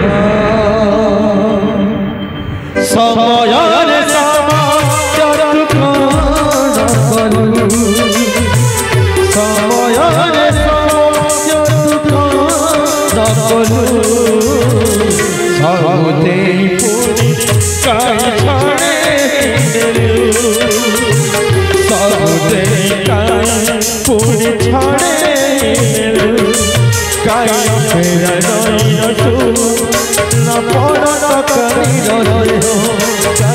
समयर समाचार काना करू समयर समाचार काना करू सबते पूरी काई छाड़े सबते काई पूरी छाड़े काई फेरा नहीं तू न पड़ा करी रहे हो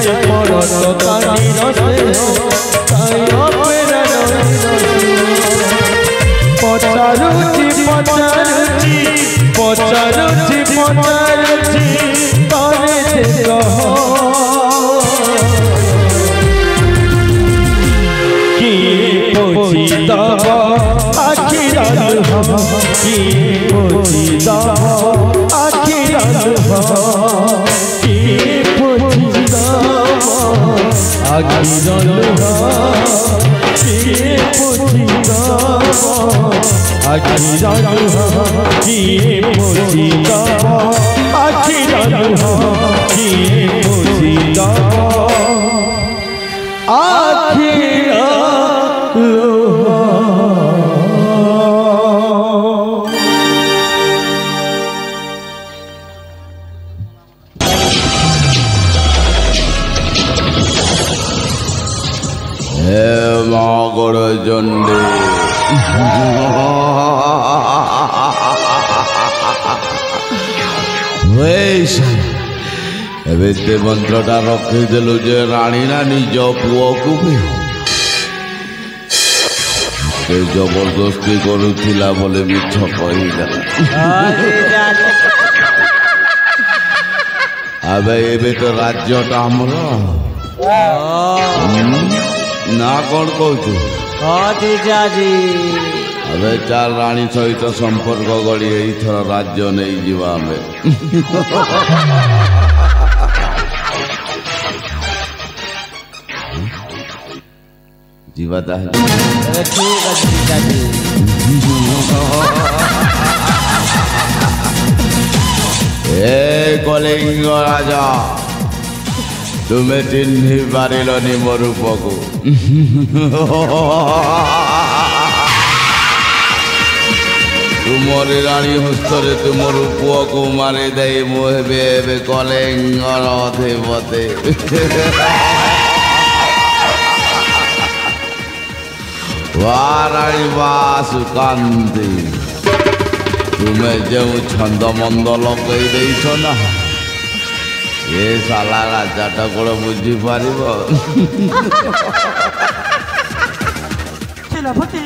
दब आखिर किए पोछी दब आखिर किए पोछी दब आखिर किए पोछी दब आखिर किए पोछी दब आखिर किए पोछी दब आखिर মাগড় জন্ডে ଏବେ ସେ ମନ୍ତ୍ରଟା ରଖିଦେଲୁ ଯେ ରାଣୀ ନା ନିଜ ପୁଅକୁ ବି ସେ ଜବରଦସ୍ତି କରୁଥିଲା ବୋଲି ମିଛ କହିଦେଲା। ଏବେ ତ ରାଜ୍ୟଟା ଆମର ନା କଣ କହୁଛୁ? ଏବେ ଚାଲ ରାଣୀ ସହିତ ସମ୍ପର୍କ ଗଢ଼ି ଏଇଥର ରାଜ୍ୟ ନେଇଯିବା ଆମେ। ଯିବା ତାହେଲେ। ଏ କଳିଙ୍ଗ ରାଜା ତୁମେ ଚିହ୍ନି ପାରିଲନି ମୋ ରୂପକୁ। ତୁମରି ରାଣୀ ହସ୍ତରେ ତୁମର ପୁଅକୁ ମାରିଦେଇ ମୁଁ ହେବି ଏବେ କଳିଙ୍ଗର ଅଧିପତି। ରାଣୀ ବା ସୁକାନ୍ତି ତୁମେ ଯେଉଁ ଛନ୍ଦ ମନ୍ଦ ଲଗେଇ ଦେଇଛ ନା ଏ ସାଲା ରାଜାଟା କ'ଣ ବୁଝିପାରିବ? ସେନାପତି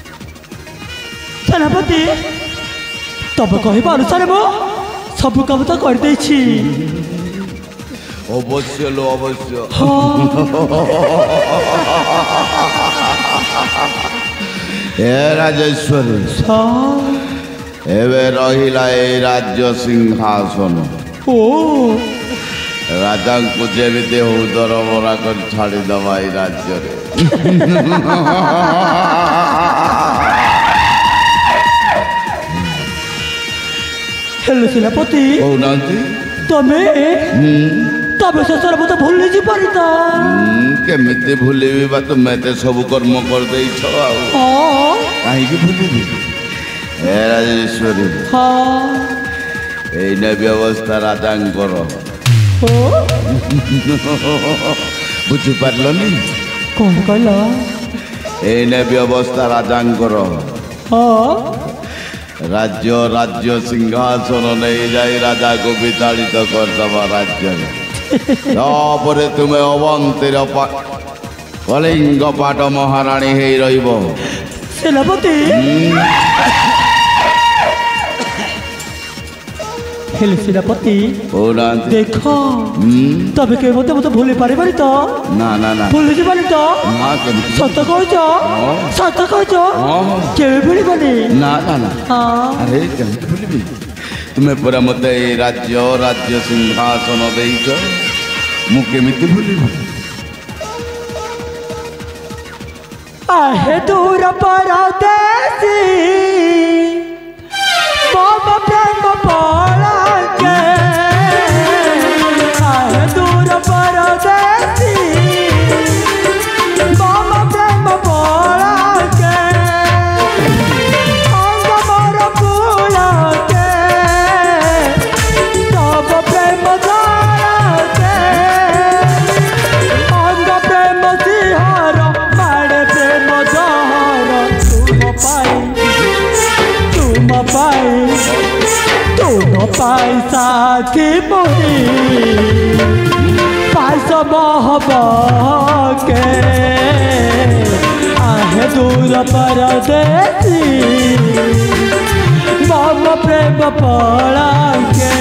ସେନାପତି ତମ କହିବା ଅନୁସାରେ ମୁଁ ସବୁ କାମ ତ କରିଦେଇଛି। ଅବଶ୍ୟ ଲୋ ଅବଶ୍ୟ। ଏ ରାଜେଶ୍ୱରୀ ଏବେ ରହିଲା ଏଇ ରାଜ୍ୟ ସିଂହାସନ। ରାଜାଙ୍କୁ ଯେମିତି ହଉ ଦରମରା କରି ଛାଡ଼ିଦେବା ଏଇ ରାଜ୍ୟରେ। ହେଲେ ସେନାପତି କହୁନାହାନ୍ତି ତମେ ତମେ ଶେଷରେ ମତେ ଭୁଲି ଯିବନି ତ? କେମିତି ଭୁଲିବି ବା ତୁମେ ଏତେ ସବୁ କର୍ମ କରିଦେଇଛ ଆଉ କାହିଁକି ଭୁଲିବି? ଏ ରାଜେଶ୍ୱରୀ ଏଇନେ ବ୍ୟବସ୍ଥା ରାଜାଙ୍କର। ବୁଝିପାରିଲନି? କଣ କହିଲ? ଏଇନେ ବ୍ୟବସ୍ଥା ରାଜାଙ୍କର। ରାଜ୍ୟ ସିଂହାସନ ନେଇଯାଇ ରାଜାକୁ ବିତାଡ଼ିତ କରିଦେବା ରାଜ୍ୟରେ। ତାପରେ ତୁମେ ଅବନ୍ତୀର କଳିଙ୍ଗ ପାଟ ମହାରାଣୀ ହେଇ ରହିବ। ସେନାପତି ହେଲେ ସେନାପତି ଦେଖ ତମେ କେବେ ମତେ ମତେ ଭୁଲି ପାରିବନି ତ? ନା ନା ନା ଭୁଲି ଯିବନି ତ? ସତ କହୁଛ? ସତ କହୁଛ? କେବେ ଭୁଲିବନି? ନା ନା ନା ଆରେ କେମିତି ଭୁଲିବି? ତୁମେ ପୁରା ମତେ ଏଇ ରାଜ୍ୟ ସିଂହାସନ ଦେଇଛ, ମୁଁ କେମିତି ଭୁଲିବି? आहे दूर परदेसी मम प्रेम पड़ा के। आहे दूर परदेसी मम प्रेम पड़ा के। अंग मोर फूला के तब प्रेम धारा के। अंग प्रेम सिहार मारे प्रेम जहर तुम पाई साथी मोरी पाइस महब के। आहे दूर परदेसी मम प्रेम पड़ा के।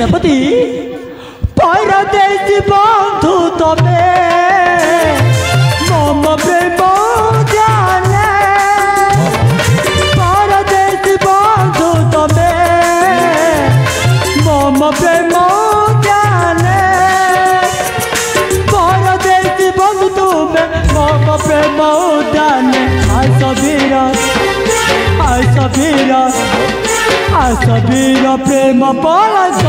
सेनापति परदेशी बंधु तमे मम प्रेम जाने परदेशी बंधु तमे मम प्रेम जाने परदेशी बंधु तुमे मम प्रेम जाने सबीर प्रेम पलक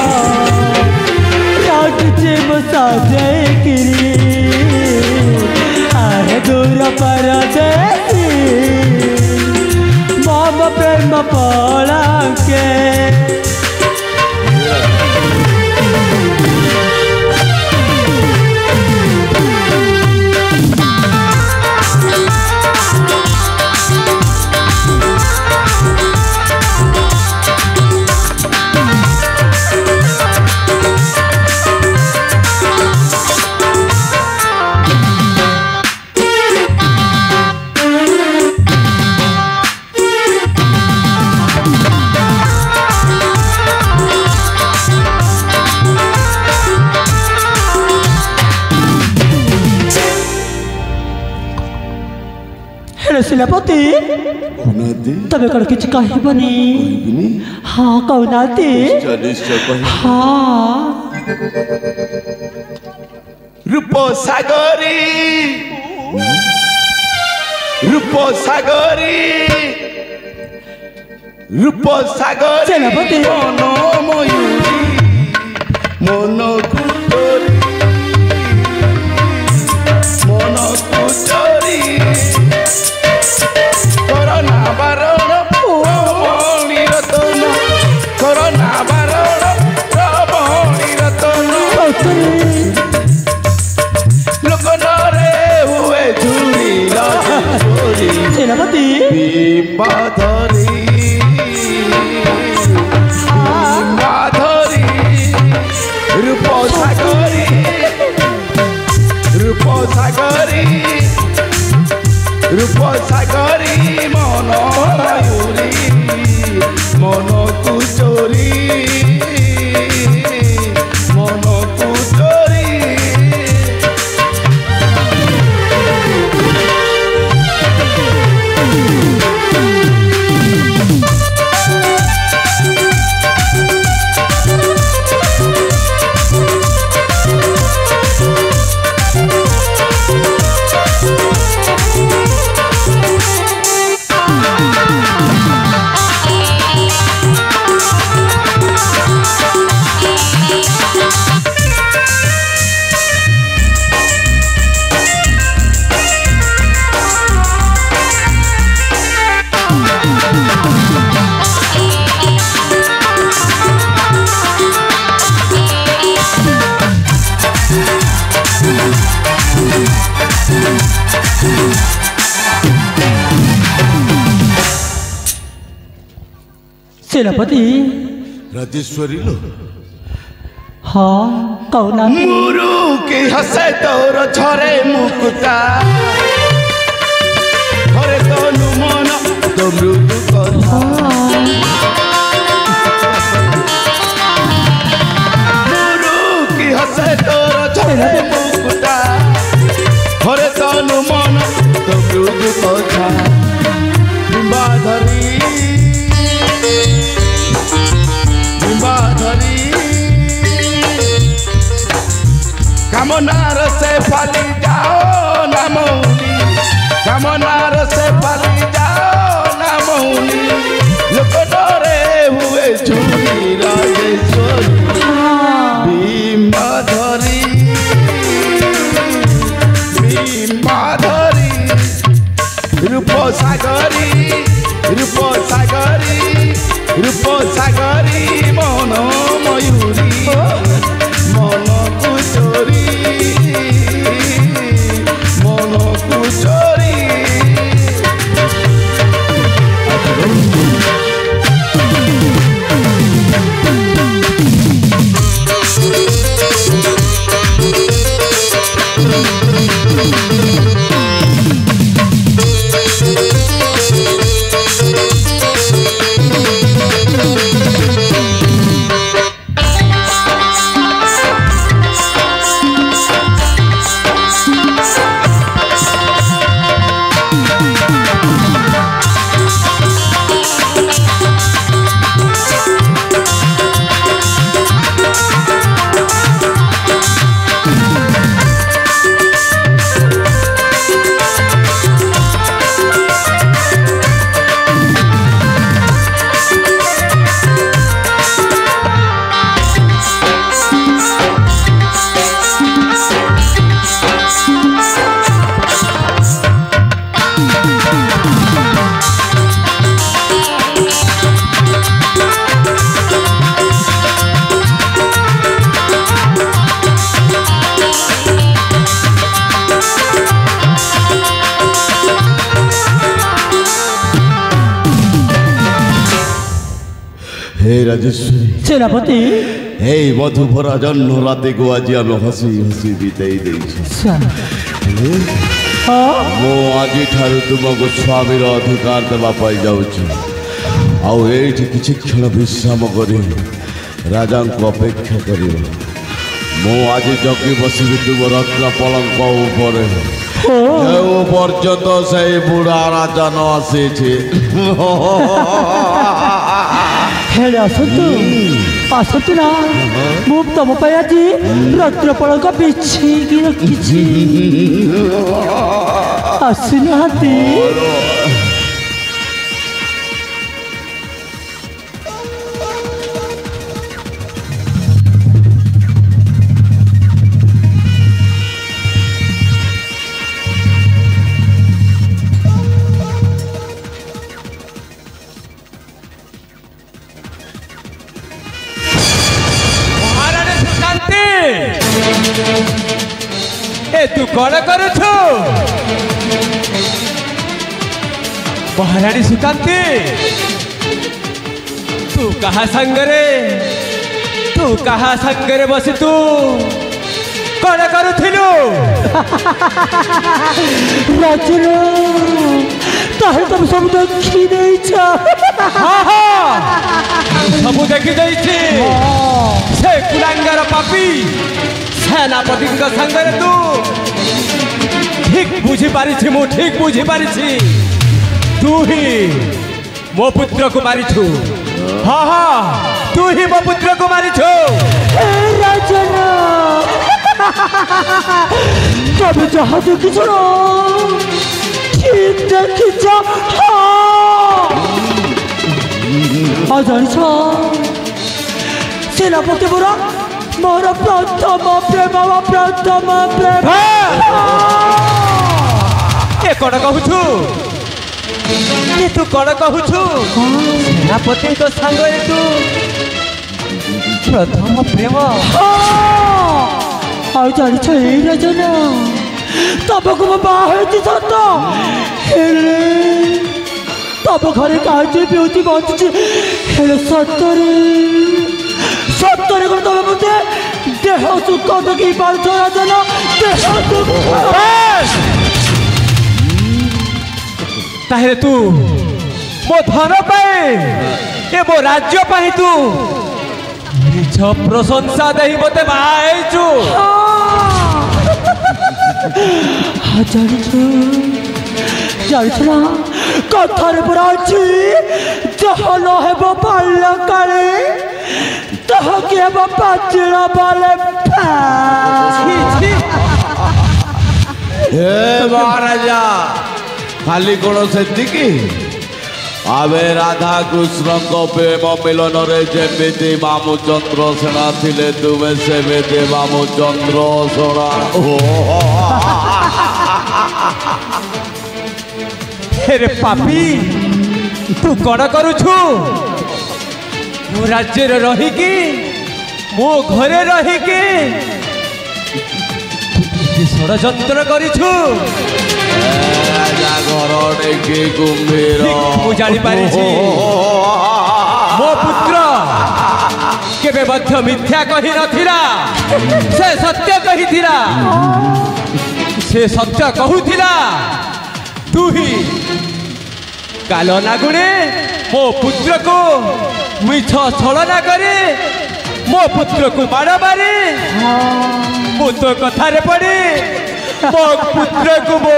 रखिब सजेकिरी आहे दूर परदेसी मम प्रेम पलके सेनापति तबे कड़ किछ कहबनी हाँ कहनाती हाँ रूप सागरी सेनापति मन मयूरी मन कुटोरी मन कुटोरी करना बारण रमणी रतन करना बारण रमणी रतन लोक डरे हुए झुरी सेनापति बिम्बाधरी रूप सागरी मन मयूरी मन कुचोरी मन कुचोरी सेनापति राजेश्वरी लो हाँ कहना मुरु के हसे तोर झरे मुकुता हरे तनु मन तो मृदु कथा मुरु के हसे तोर झरे मुकुता हरे तनु मन तो मृदु कथा बिम्बाधरी कामनार से फली जाओ ना मौनी कामनार से फली जाओ ना मौनी लोक डरे हुए झूरी राजेश्वरी बिम्बाधरी रूप सागरी मन मयूरी मन कुचोरी मन कुचोरी हे राजेश्वरी सेनापति हे मधुभरा जन्म राति को आज आम हसी हसी बीतई मो आज ठार तुमको स्वामीर अधिकार देवाई जाऊँ आउ किसी क्षण विश्राम कर राजा को अपेक्षा कर मु आज जगी बसबि तुम रत्न पलंक उपरे पर्यंत से बुढ़ा राजा न आसी आसतु ना मु तुम आज रत्न पलंक बिछेकी रखी आसना तू कौन करू महाराणी सुकांती तू कहा संगरे बसी तू कौन करूथिलु राजन ताहे तुम सब देखी देछ सब देखी देछि से कुलांगर पापी सेनापति संगरे तू ठीक बुझी पारी मु ठीक बुझी पारी तू ही मो पुत्र को मारिछु हाँ हाँ तू ही मो पुत्र को मारिछु राजन तब जहाँ देखिछ ठीक देखिछ हाँ जानिछ सेनापति मोर प्रथम प्रेम ए कौन कहूछु ये तू कौन कहूछु सेनापति तो संग तू प्रथम प्रेम जानिछ राजन तब को बाहर सत तब घरे काजी पिउती बचुची सतरे सतरे कर तब मते देह सुख देखी पार्थ राजन देह सुख ताहे तू मो धन पाए ए मो राज्य पाए तू निज प्रशंसा देही मते बाइछु जानिछ ना कथारे पर अछि जहाँ न हेब बाल्य काले तहाँ के हेब पाचिला बाले हे महाराजा खाली कौन से आवे राधा कृष्ण प्रेम मिलन जमी मामुचंद्र सेना थिले तुमे सेमेते मामुचंद्र सेना हेरे पापी तू कौन करुछु मो राज्य रहीकि मो घरे रहीकि षड्यंत्र करिछु घर डेके कुंभीर मु जानी पारी मो पुत्र केबे मध्य मिथ्या कही नथिला से सत्य कहिथिला से सत्य कहूथिला तू ही कालो नागुणे मो पुत्र को मिछ छलना करे मो पुत्र को मार मारे मु तो कथारे पड़े मो पुत्र को मो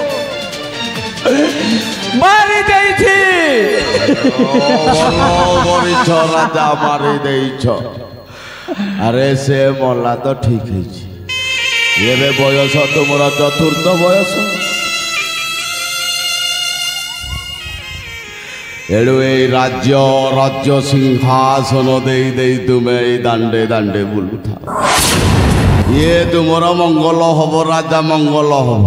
मारी देइछि राजा मारी देइछ अरे से मल्ला तो ठीक है ये बयस तुमर चतुर्थ बयस एणु राज्य राज्य सिंहासन दे तुम्हें दांडे दांडे बुलुथा ये तुमर मंगल हम राजा मंगल हम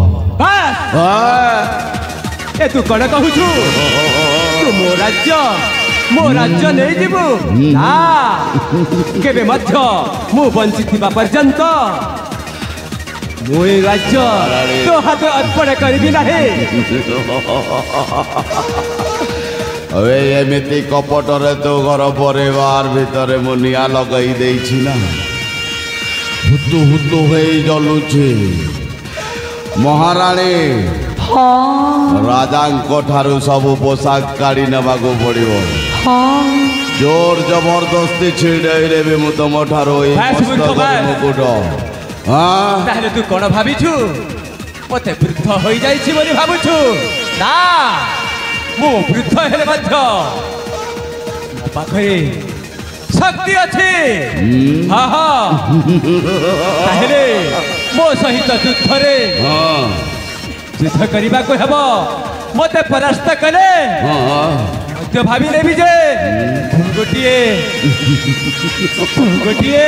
ए तू कौन कहूछु तू मो राज्य नहीं जीवु ना केबे मध्य मु बंची थिबा पर्यंत मु राज्य तो हाथ अर्पण करबी नाही एमती कपटरे तो घर परिवार भितर मु निआ लगई देछि ना हुतु हुतु हो जलुछि महाराणी राजा ठारू सब पोशाक काढ़ी नेबा को पड़िबो जोर जबरदस्ती छिड़े भी मु तुम ठारू मुकुट हाँ ताहले तू कौन भाविछु मते वृद्ध हो जाइछि बोली भाबुछु ना मु वृद्ध हेले मध्य मो पाखरे शक्ति अछि हाँ हाँ ताहले मो सहित युद्ध रे युद्ध करबा को हेबो मते परास्त कले मते भाबी लेबी जे गोटिए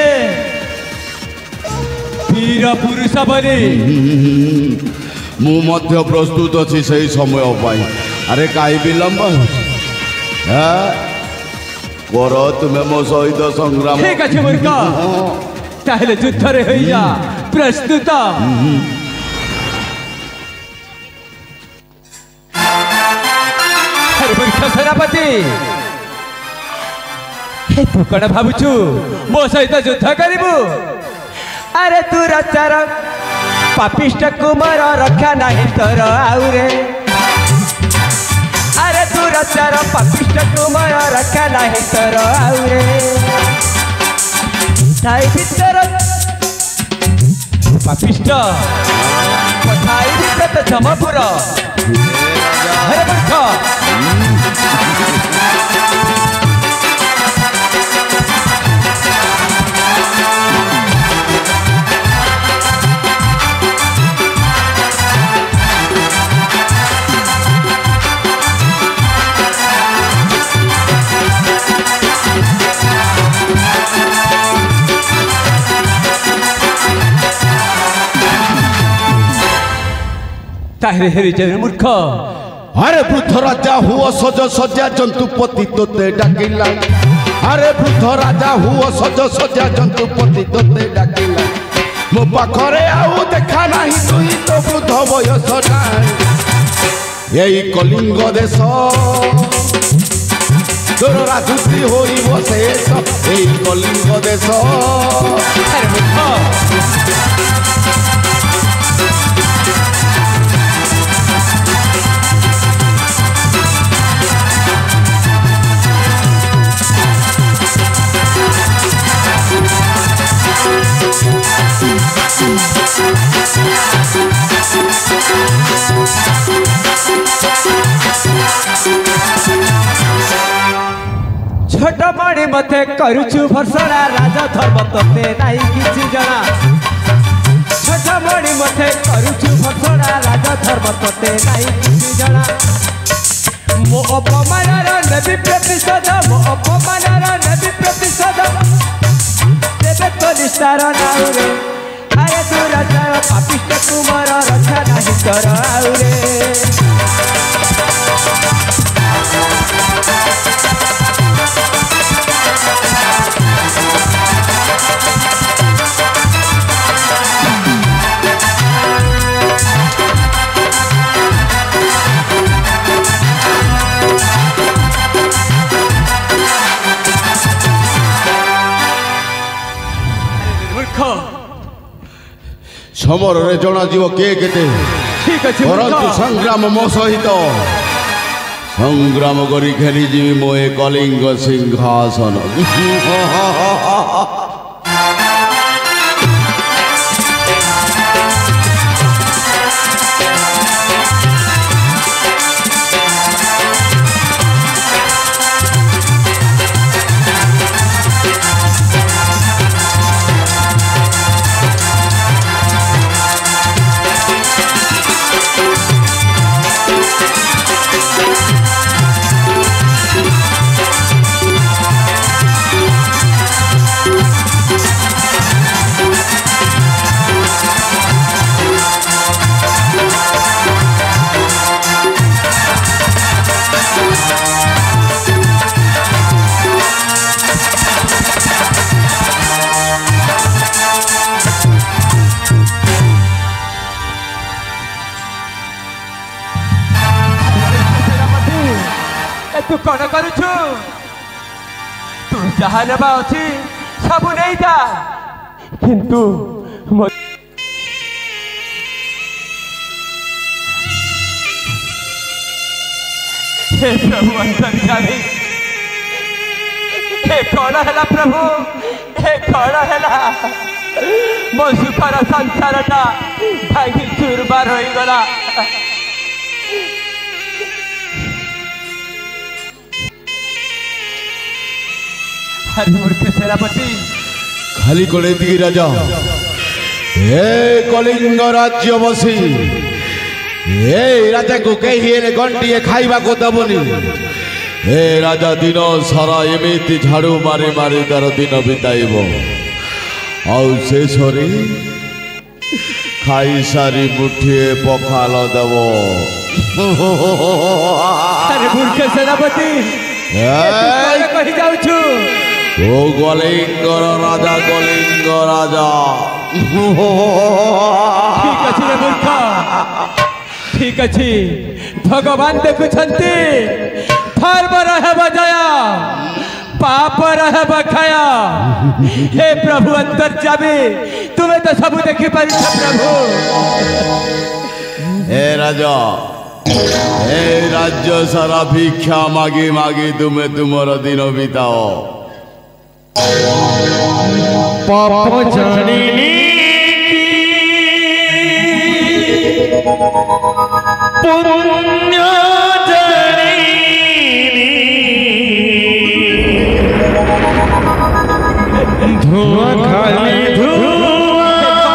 वीर पुरुष बने मु मध्य प्रस्तुत अच्छी सही समय पाई अरे कहीं विलंब कर तुम्हें मो सहित संग्राम ठीक अच्छे मूर्ख ताहले युद्ध रे होई जा प्रस्तुत अरे मूर्ख सेनापति तू कौन भाबुछु मो सहित युद्ध करिबु अरे तू रचार पापिष्ट कुमार रक्षा नहीं तोर आउरे अरे तू रचार पापिष्ट कुमार रक्षा नहीं तोर आउरे ठाई भीतर पापिष्ट ठाई भीतर तो जमपुर अरे मूर्ख ताहरे हेरी जन मूर्ख अरे वृद्ध राजा हुआ सज सज्जा जंतुपति तोते डाकिला अरे वृद्ध राजा हुआ सज सज्जा जंतुपति तोते डाकिला मो पाखरे आउ देखा नहीं तुई तो वृद्ध बयस यही कलिंग देश तोर राजुति होइबो शेष यही कलिंग देश अरे मूर्ख छोट मणि मते करुछु भर्सना राजा धर्म तोते नाई किछि जना छोट मणि मते करुछु भर्सना राजा धर्म तोते नाई किछि जना मो अपमानर नबी प्रतिशोध मो अपमानर नबी प्रतिशोध देवे तो निस्तार नाउरे अरे तू राजा पापिष्ट कुमार रक्षा नहीं कर आउरे समर रे जना जीव के केते ठीक अछि परंतु संग्राम मो सहित संग्राम करी खेली जीवी मो ए कलिंग सिंहासन तू कौन करुछु तू जहाँ नेबा अच्छी सब नहीं जा किंतु हे प्रभु अंतर्यामी हे कौन है प्रभु हे कौन है मो सुखर संसारटा भागी चूरबार हो गला हरिमूर्ति सेनापति खाली कलेती राजा हे कलिंग राज्य बसी हे राजा को कही गंटिए खाइबा को दबनी हे राजा दिन सारा एमती झाड़ू मारी मारी तार दिन बिताइब शेष खाई सारी मुठिए पखाल देव सेनापति कही जाऊछु ओ कलिंगर राजा कलिंग राजा ठीक अच्छी रे मूर्ख ठीक अच्छी भगवान देखुछंती धर्म रहे बजाया पाप रहे बखाया हे प्रभु अंतर्यामी तुम्हें तो सब देखी पारी प्रभु हे राजा हे राज्य सारा भिक्षा मागी मागी तुम्हें तुमर दिन बिताओ पाप जानी पुण्य धुआं खाली धुआं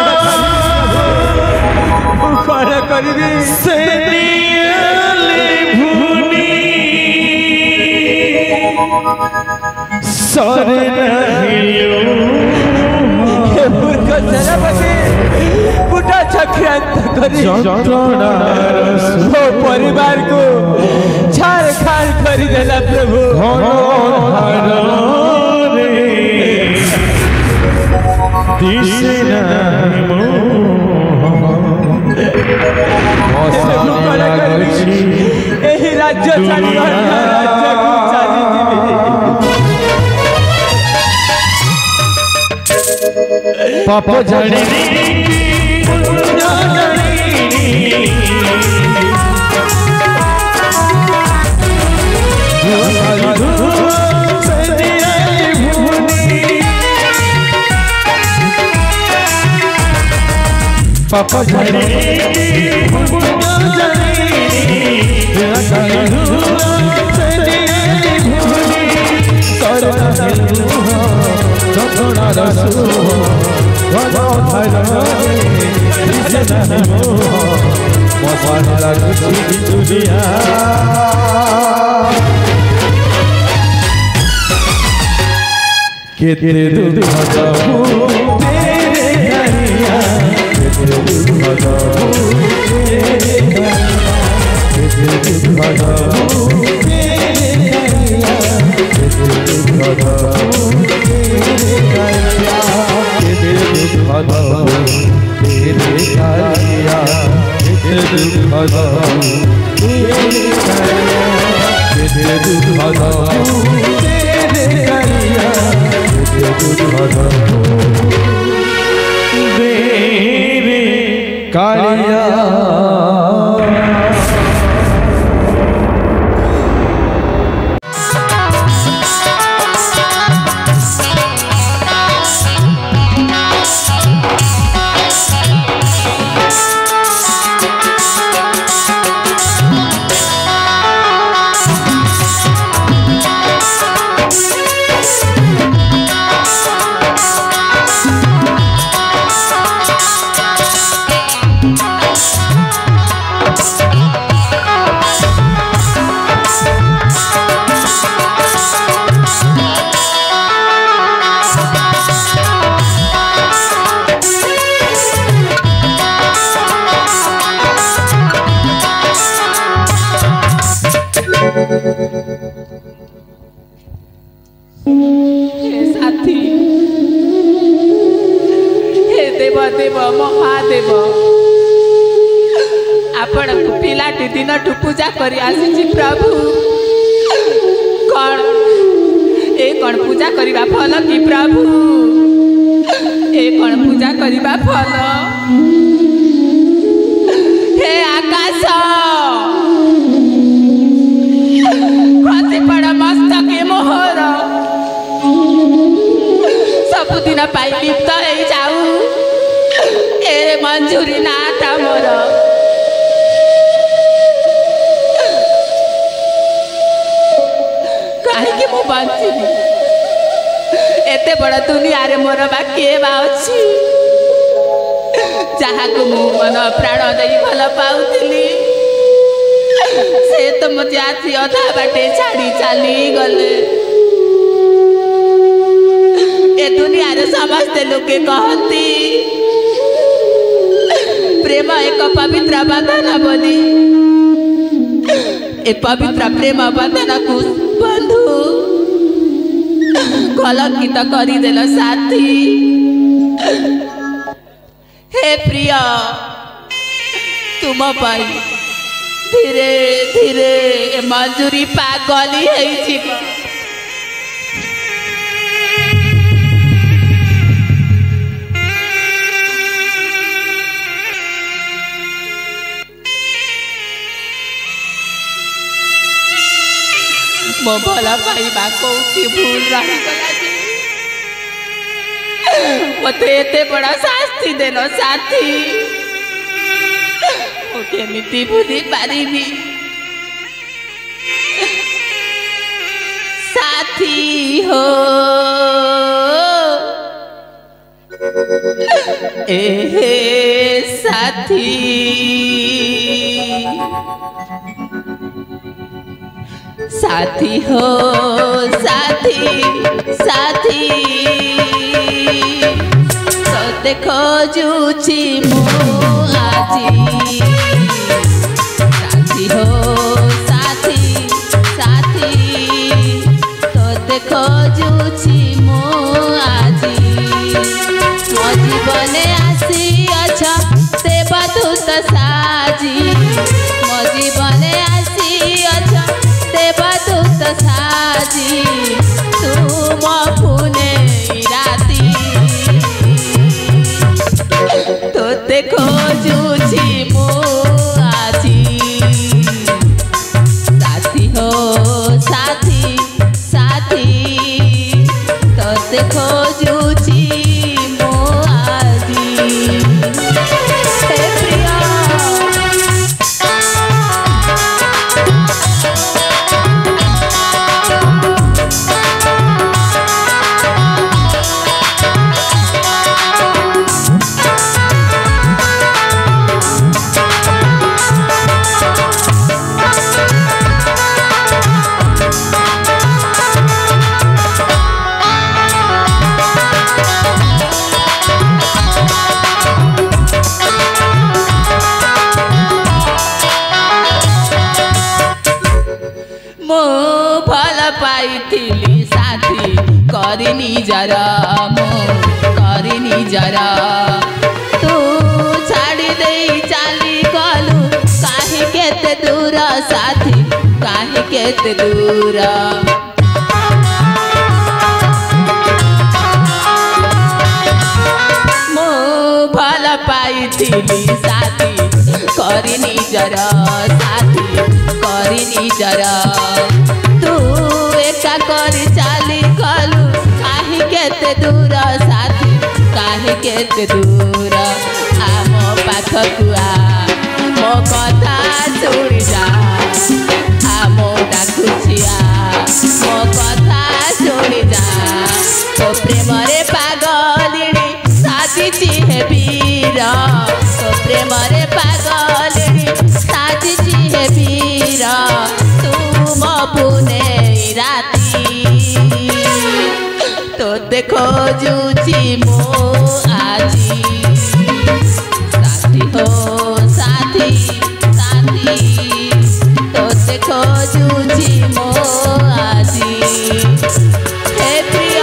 करी से भूनी सरे बुढ़ा चक्रांत करी परिवार को छाड़ खाड़ कर देला प्रभु यही राज्य छाड़ी राज्य को चाली पाप जानी पापा जाने कितने कालिया साथी हे देव देव महादेव आपण पिलाटी दिन पूजा करी आसी प्रभु कौन पूजा करवा फल कि प्रभु ए कौन पूजा करवा फल हे आकाश खसी पड़ मस्तक मोहर सबुदिन पाई लिप्त हो जाऊ ए मंजूरी नाटा मोर कहीं मु बंचली एते बड़ दुनिया रे मोर बा किए बा अछि जहाँ को मु मन प्राण दे भल पाउली से तो मत आसी अधा बाटे छाड़ी चली गले ए दुनिया रे समस्त लोके कहती प्रेम एक पवित्र बंधन बोली ए पवित्र प्रेम बंधन को बंधु कलंकित करदेल साथी हे प्रिय तुम पाई धीरे धीरे मंजूरी पागली है मो भला पाइबा कौटी भूल रही मत एते बड़ा शास्ति देल साथी केमिति भूली पारिबी साथी हो ए साथी साथी हो साथी साथी तो देखो जूची मु आजी साथी हो साथी साथी तो देखो जूची मु आजी मो जीवने आसी अच्छा देवा दूत साजी मो जीवने आसी अच्छा देवा दूत साजी तुम पुने राती तो देखो जूझी मो आजी साथी हो साथी साथी तो देखो जूझी मो आजी हे प्रिया पाइथिली साथी करिनी जरा मो करिनी जरा तू छाड़ी दे चली गलु काहे केते दूर साथी काहे केते दूर मो भल पाइथिली साथी करिनी जरा साथी करिनी जरा कर चाली कलु काहे केते दूर साथी काहे केते दूर आम पाखकु मो कथा शुणी जा आम डाकुचिया मो कथा शुणी जा तो प्रेम रे पागलिणी साजिची हे वीर तो प्रेम रे पागलिणी साजिची हे वीर तुम पुने राती तो देखो जूची मो आजी साथी हो साथी साथी तो देखो जूची मो आजी हे प्रिया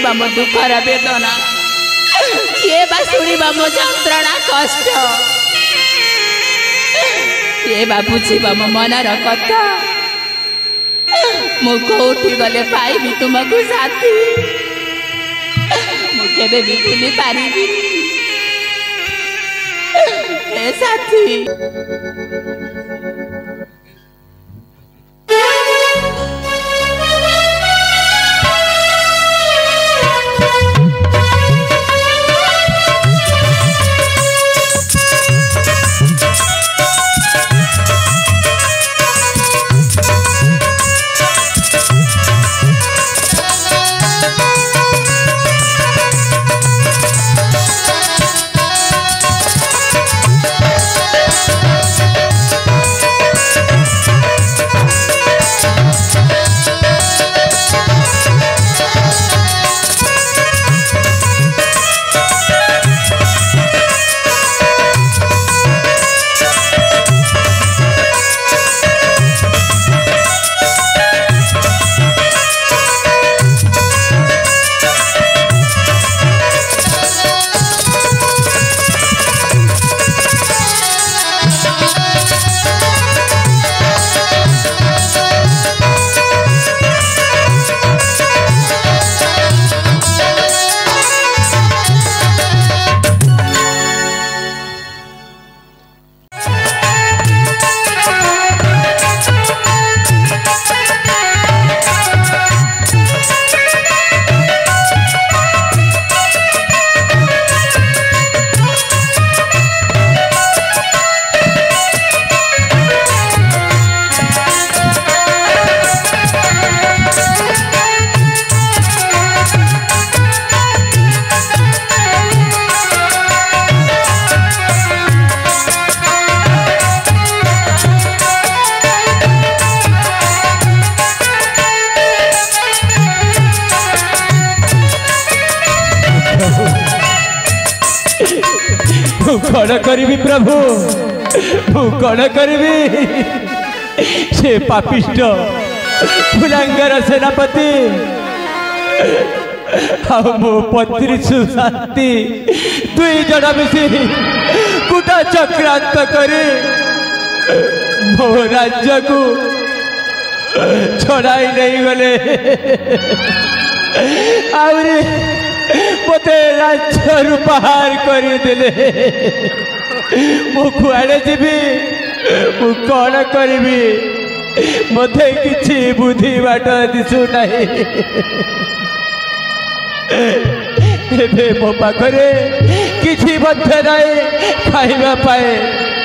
शुणिबा मो दुखर वेदना किए बा शुणिबा मो जंत्रणा कष्ट किए बा बुझिबा मो मनर कथा मु कोठी गले पाइबी तुमको साथी मु केबे भी भूली पारिबी ए साथी कौन करी प्रभु मु कौन करी से पापिष्ट फुलांगर सेनापति मो पत्री सुशांति दुई जन मिसी कुटा चक्रांत करे मो राज्य को छड़ाई नहीं गले आवरी मते राज्य बाहर करदेले मु कुआड़े जीवी मु कौन करी मते किछि बुद्धि बाट दिशु नहीं एबे मो पाखरे किछि मध्य नहीं खाइबा पाए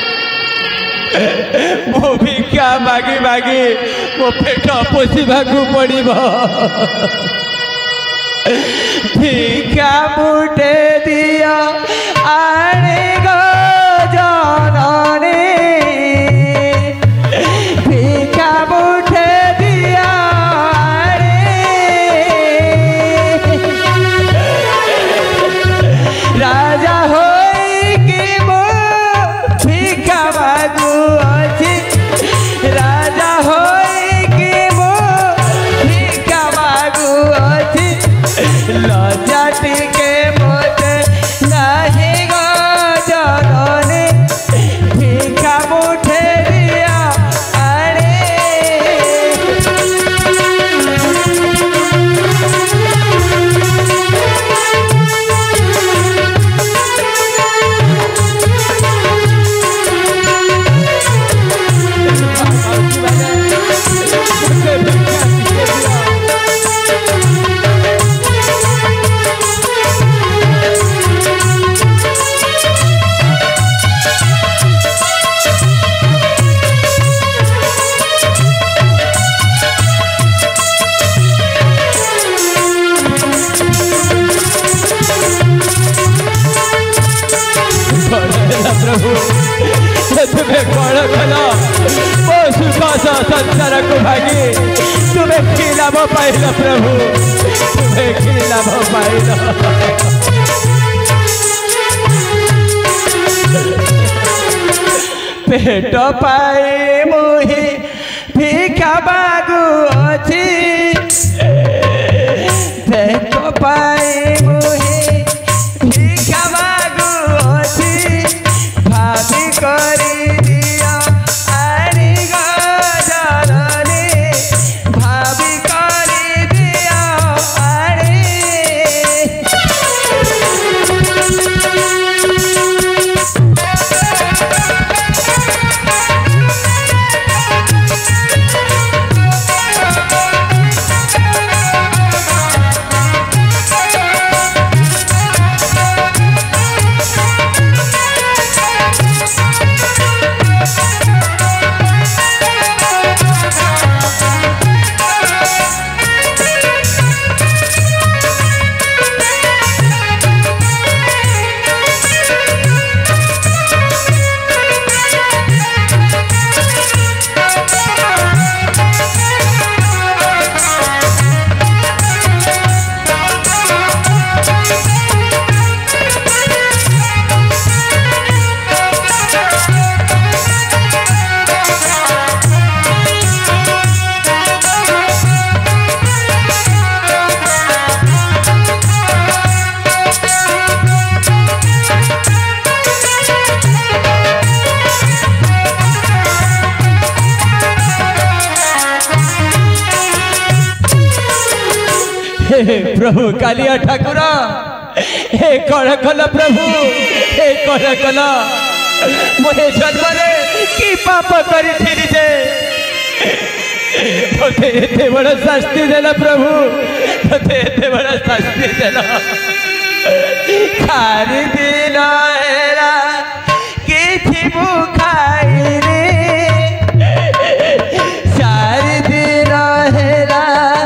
मो भिक्षा मागी मागी मो पेट पोषिबा को पड़िबो भिक्षा मुठे दिया आने गो जननी भिक्षा मुठे दिया राजा होई कि मो भिक्षा मागु अछि राजा होई कि मो भिक्षा मागु अछि लज्जा टिके मोते नाही गो जननी भिक्षा मुठे दिया आणे प्रभु तुम्हें कौन कला संसार को भागी तुम्हें कि लाभ पाइल प्रभु तुम्हें कि लाभ पाइल पेट पाए मुही भिक्षा मागु अछि पेट पाए मुहे भिक्षा मागु अछि भाभी करी दिया आनी गजरने भाभी करी दिया आनी प्रभु कालिया ठाकुर हे कल कल प्रभु हे कल कल मोहे जन्मरे की पाप करी जे मते एते बड़ शास्ति देला प्रभु मते एते बड़ शास्ति देला खारी दिन हेरा किछि मु खाई रे सारी दिन हेरा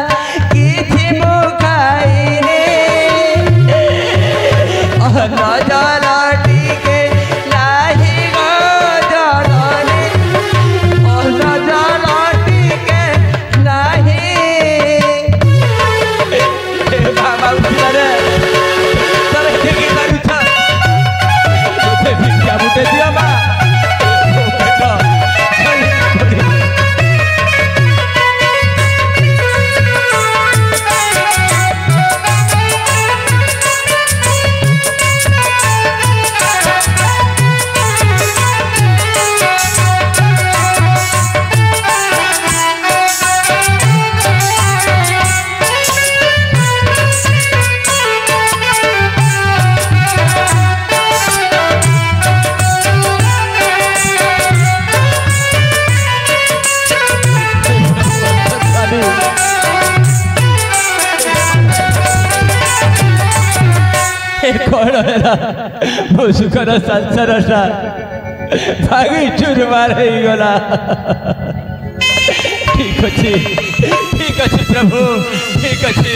मो सुखर संसार भागी चुरमार हो गला ठीक अच्छे प्रभु ठीक अच्छे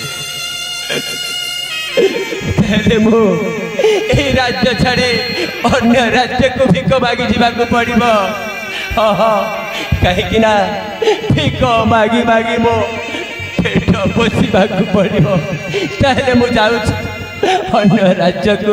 मु राज्य छाड़ी अन्य राज्य को भिक मागी जावाक पड़ो हाँ हाँ कहीं भिक मागी मागी मो पेट पोषा पड़ो ताहले मु जाऊँ अन्य राज्य को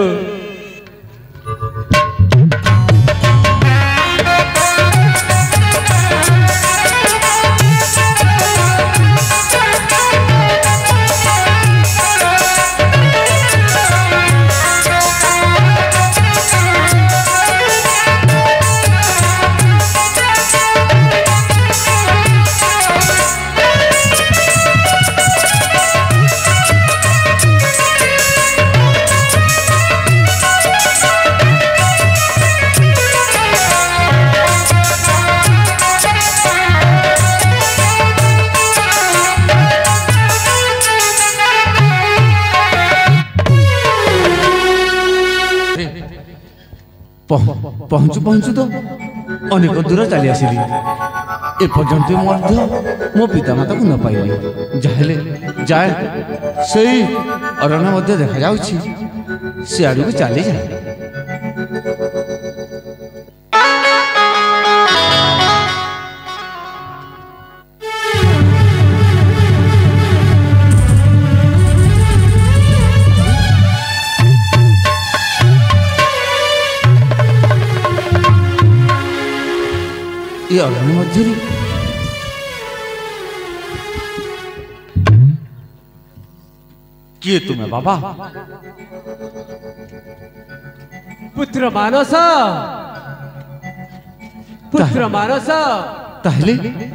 पहुँचु पहुँचु तो अनेक दूर चली आसली एपर्यंत मो पितामाता को न पाइली जाहे जाए से अरण्य देखा जाऊँ सियाड़ को चली जाए ये अरण्य मध्य किए तुमे बाबा? पुत्र मानस, पुत्र मानस। ताहले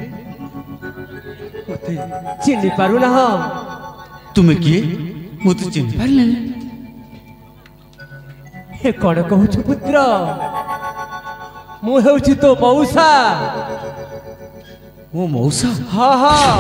चिन्ह पारु ना? तुमे किए? मु तो चिन्ह पारले। हे कौन कहूछु पुत्र? मु हेउछि तो मौसा। मो मौसा? हाँ हाँ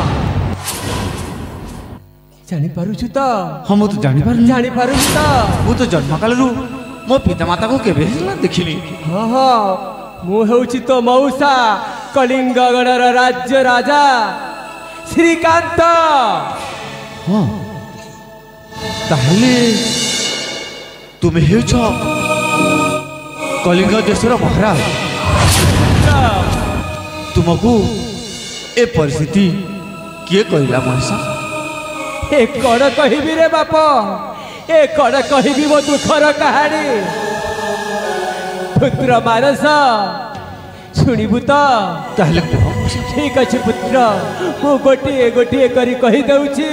जानी पारुछु तो? हाँ मु तो जानी पारली। जानी पारुछु तो? मु तो जन्म कालरू मो पिता माता को केबे देखिनी। हाँ हाँ मु हेउछि तो मौसा, कलिंग गणर राज्य राजा श्रीकांत। हाँ ताहले तुमे हेउछ कलिंग देशर महाराज। तुमको ए परिस्थिति किए कहला मौसा? ए कौन कहबी रे बाप, ए कौन कहबी मो दुखर कहानी। पुत्र मानस शुणिबु तो? ताहले ठीक अच्छे पुत्र, मु गोटे गोटे करी कही दउछि।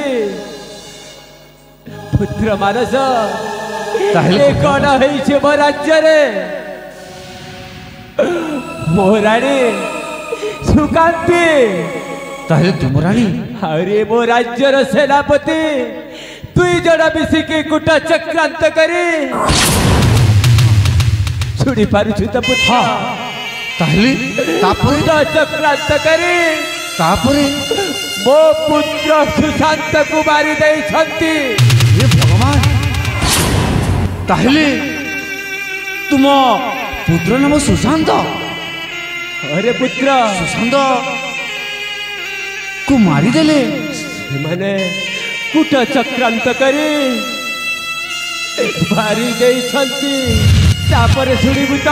पुत्र मानस ए कौन होइछे मो राज्य रे? मो रानी सुकांती। ताहले तुम रानी? अरे मो राज्यर सेनापति दुई जण मिसिकी कूट चक्रांत करी छुड़ी पारुछु तो पुत्र? ताहले तापरे कूट चक्रांत करी तापरे मो पुत्र सुशांत को मारी देई छंती। हे भगवान, ताहले तुम पुत्र नाम सुशांत? अरे पुत्र सुशांत को मारी देले? मैंने कूट चक्रांत करी मारी देई छंती। तापर शुणिबु तो?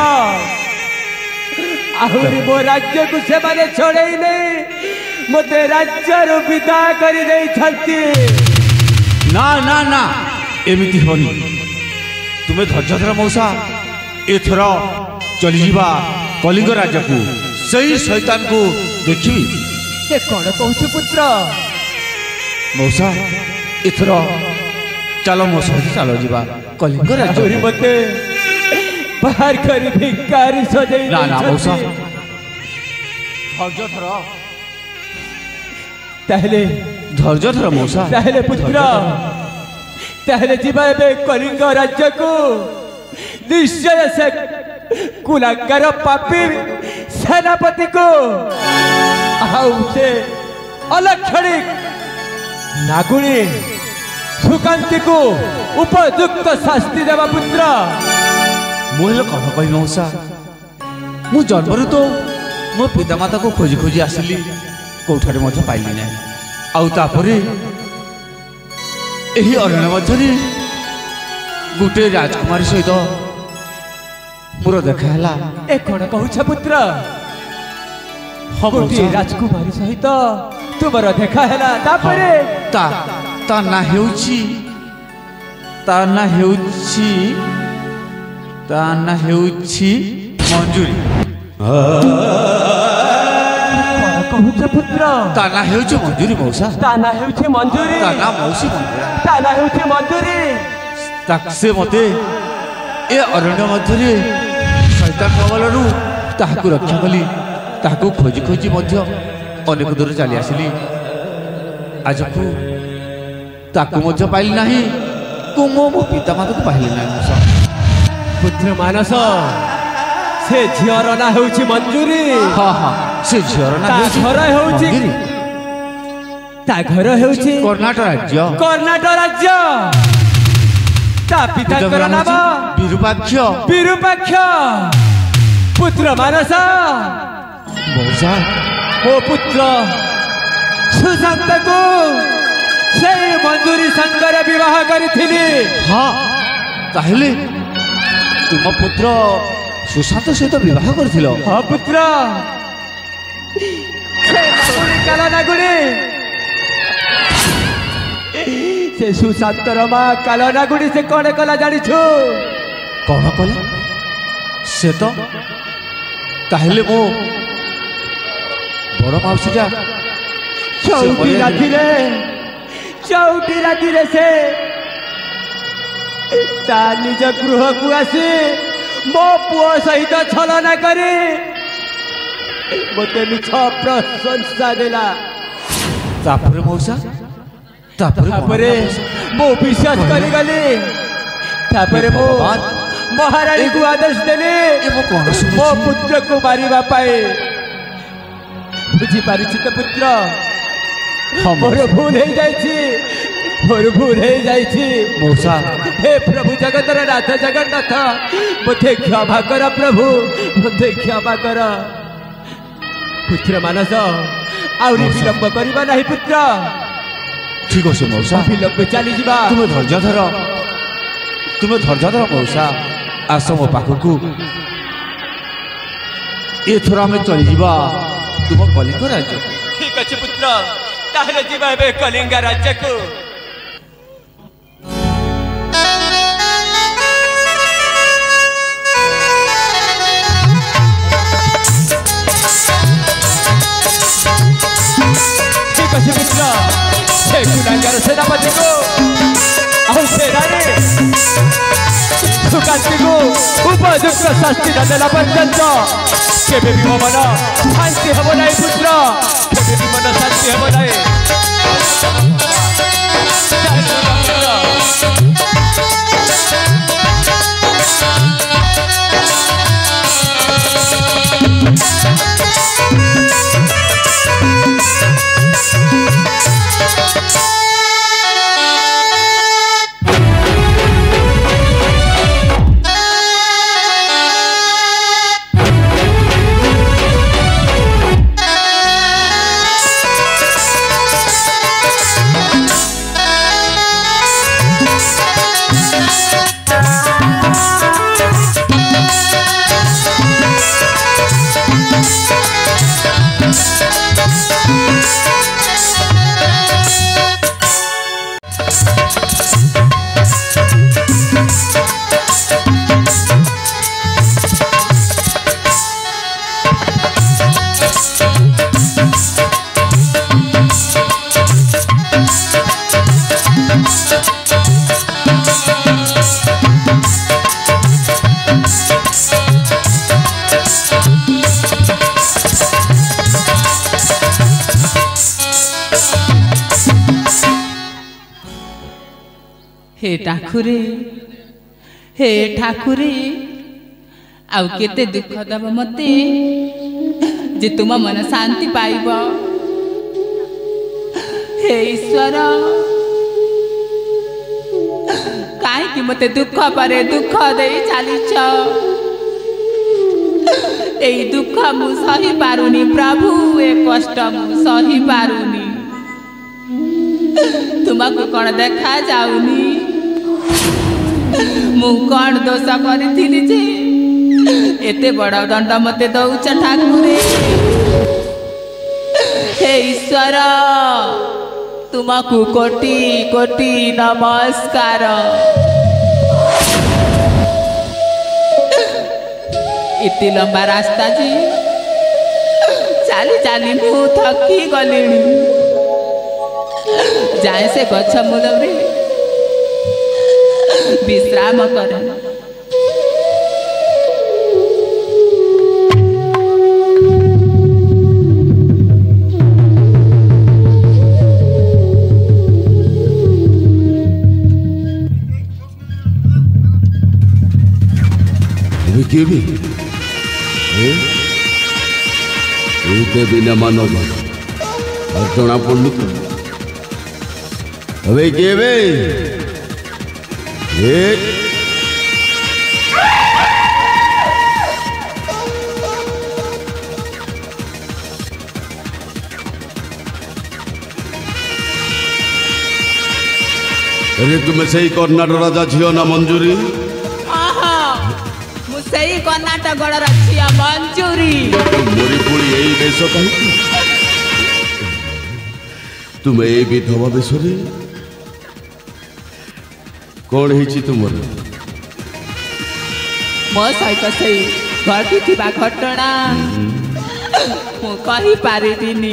आहुरी मो राज्य को से माने छोड़े नहीं, मते राज्य विदा करी देई छंती। ना ना ना एमिति होनी। तुम्हें धैर्य धर मौसा, एथर चली जीवा कलिंग राज्य को, सही शैतान को देखी। ये कौन कहूछु पुत्र? मौसा एथर चलो मो सहित चलो जीवा कलिंग राज्य। आहुरी मते बाहर करी भिकारी सजई। ना ना मौसा धैर्य धर, ताहले धैर्य धर मौसा। ताहले पुत्र ताहले जीवा एबे कलिंग राज्य को निश्चय से कुलांगार पापी सेनापति को आउ से अलक्षणिक नागुणी सुकांती को उपयुक्त शास्ति देवा पुत्र। मुझे कह कही मौसा, मु जन्मरु तो मो पिता माता को खोजी खोजी आसिली, कौठारे मध्य पाइली ना। आउ तापरे एही अरण्य मध्यरे गोटे राजकुमारी सहित मोर देखा हैला। ए कौन कहूछ पुत्र? हाँ गोटे मौसा, राजकुमारी सहित तुमर देखा हैला? तापरे ता ना हेउची मंजूरी। कहूछ पुत्र? ता ना हेउची मंजूरी मौसा। ताना हेउछि मंजूरी। ता ना मौसी मंजूरी। ताना हेउछि मंजूरी। से मते ए अरण्य मध्यरे शैतान कबलरू ताहाकु रक्षा कली। ताहाकु खोजी खोजी मध्य अनेक दूर चली आसिली। आज को ताकु मध्य पाइली नाही, को मो पिता माता को पाइली नाही मौसा। पुत्र मानस से झियर ना हेउछि मंजूरी। हाँ हाँ से झियर ना ता घर हेउछि मंजूरी। ता घर हेउछि कर्णाटक राज्य। कर्णाटक राज्य। ता पिताଙ୍କର नाम विरूपाक्ष। विरूपाक्ष। पुत्र मानस मौसा ओ पुत्र सुशांत को से मंजूरी संगर विवाह करिथिली। हाँ ताहले तुम पुत्र सुशांत सहित विवाह करथिलो? हाँ पुत्र से नागुणी काला नागुणी से सुशांतर माँ काला नागुणी से कौन कला जानिछु? कौन कला? से तो ताहले मो बड़ माउसीटा चौटी राति रे से ता निज गृह को आसी मो पुओ सहित छलना करे मते मिछ प्रशंसा देला तापरे मौसा तापरे मो विश्वास करी गली तापरे मो महारानी को आदेश देले मो पुत्र को मारिबा पाए बुझी पारिछि तो पुत्र मोर भूल हो जाइछि मोर भूल हो जाइछि मौसा हे प्रभु जगतर नाथ जगन्नाथ मते क्षमा कर प्रभु मते क्षमा कर पुत्र मानस आउरी विलंब करिबा नाही पुत्र ठीक अछि मौसा विलंब चली जिबा तुमे धैर्य धर मौसा आस मो पाखकू एथर आमे चली जिबा तुम कलिंग राज्य ठीक अछि पुत्र ताहले जिबा बे कलिंग राज्य को ठीक अछि पुत्र हे गुलांगार सेनापति को आउ सेनारे सुकांति को उपयुक्त शास्ति न देला पर्यंत केबे भी मन शांति हब नाही पुत्र केबे भी मन शांति हब नाही हे ठाकुरे आउ केते दुख दब मते जे तुम मन शांति पाइब हे ईश्वर काहे कि मते दुख परे दुख दे चालिछ एई दुख मु सही पारुनी प्रभु ए कष्ट मु सही पारुनी तुमको कौन देखा जाऊनी मु कौन दोष करी जे एते बड़ दंड मते दौच ठाकुरे हे ईश्वर तुमको कोटि कोटि नमस्कार इति लंबा रास्ता जी चाली चाली मु थकी गलिणी जाए से गछ मूल विश्राम कर बिना मानव जना पड़ू अबे केवे अरे तुम्हें सही कर्नाटक राजा झील ना मंजूरी सही कर्नाटक झील मंजूरी मोरी पुड़ी यही बेश कहीं तुम्हें ये विधवा बेश कौन है तुमर मो सहित से घटी घटना कही पारिनी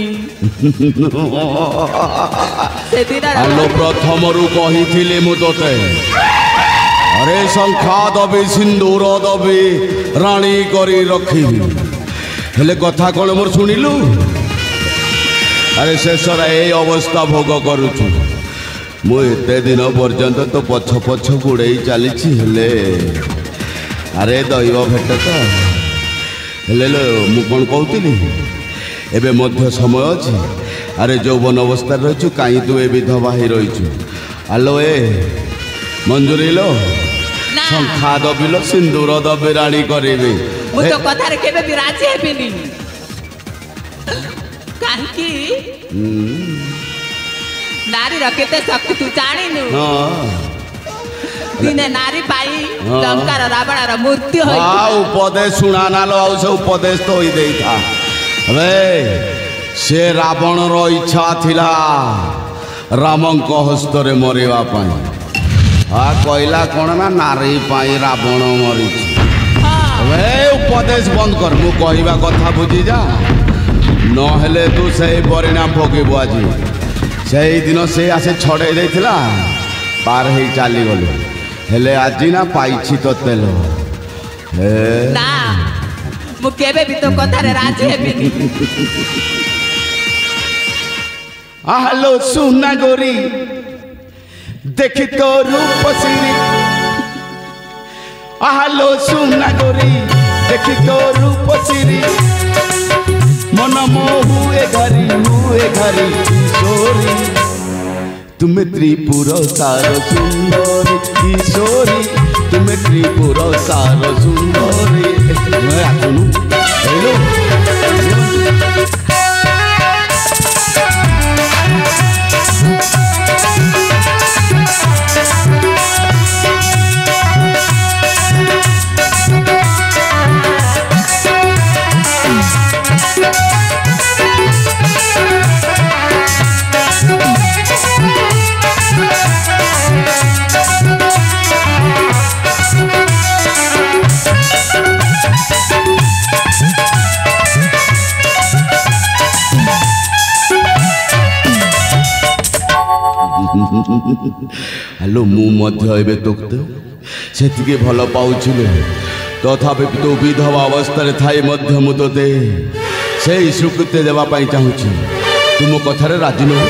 प्रथम रु कही मु तोते अरे शंखा दबी सिंदूर दबी राणी करी रखिबी हेले कथा कौन मोर शुणिलु अरे शेष ये अवस्था भोग करुचु मु एते दिन पर्यंत तो पछ पछ गुड़े चली अरे दैव भेट तो हेले मु कौन कहती एबे मध्य समय अच्छे अरे यौवन अवस्था रही कहीं तू ए विधवा ही रही आलो ए मंजूरी लो शंखा दबिलो सिंदूर दबी राणी करेबे मु तो कथा रे केबे भी राजी हेबिनी काहे नारी रखते शक्ति तू जानिनु दिने नारी पाई लंका रा रावण रा मृत्यु होई उपदेश सुना ना लो से उपदेश तो ही देई था अबे से रावण रो इच्छा थिला रामन को हस्त रे मरेवा पाई आ कहला कोन ना नारी पाई रावण मरी अबे उपदेश बंद कर मु कहबा कथा बुझी जा न हेले तू से परिणाम भोगेबो आज से दिन से आसे छड़े देथिला पार हे चाली गलो हेले आज ना पाइछि तो तेल ना मु केबे भी तो कथा रे राजी हेबिनी आलो सुना गोरी देखि तो रूप सिरी आलो सुना गोरी देखि तो रूप सिरी मन हुए घरी किशोरी तुम्हें त्रिपुर सार सुंदरी किशोरी तुम्हें त्रिपुर सार सुंदरी आसुनु हेलो हेलो मु मध्य तोते से भल पाउछिले तथापि तो विधवा अवस्था थाई मुझे से स्वीकृति देवाई चाहूँगी तुम कथार राजी नुह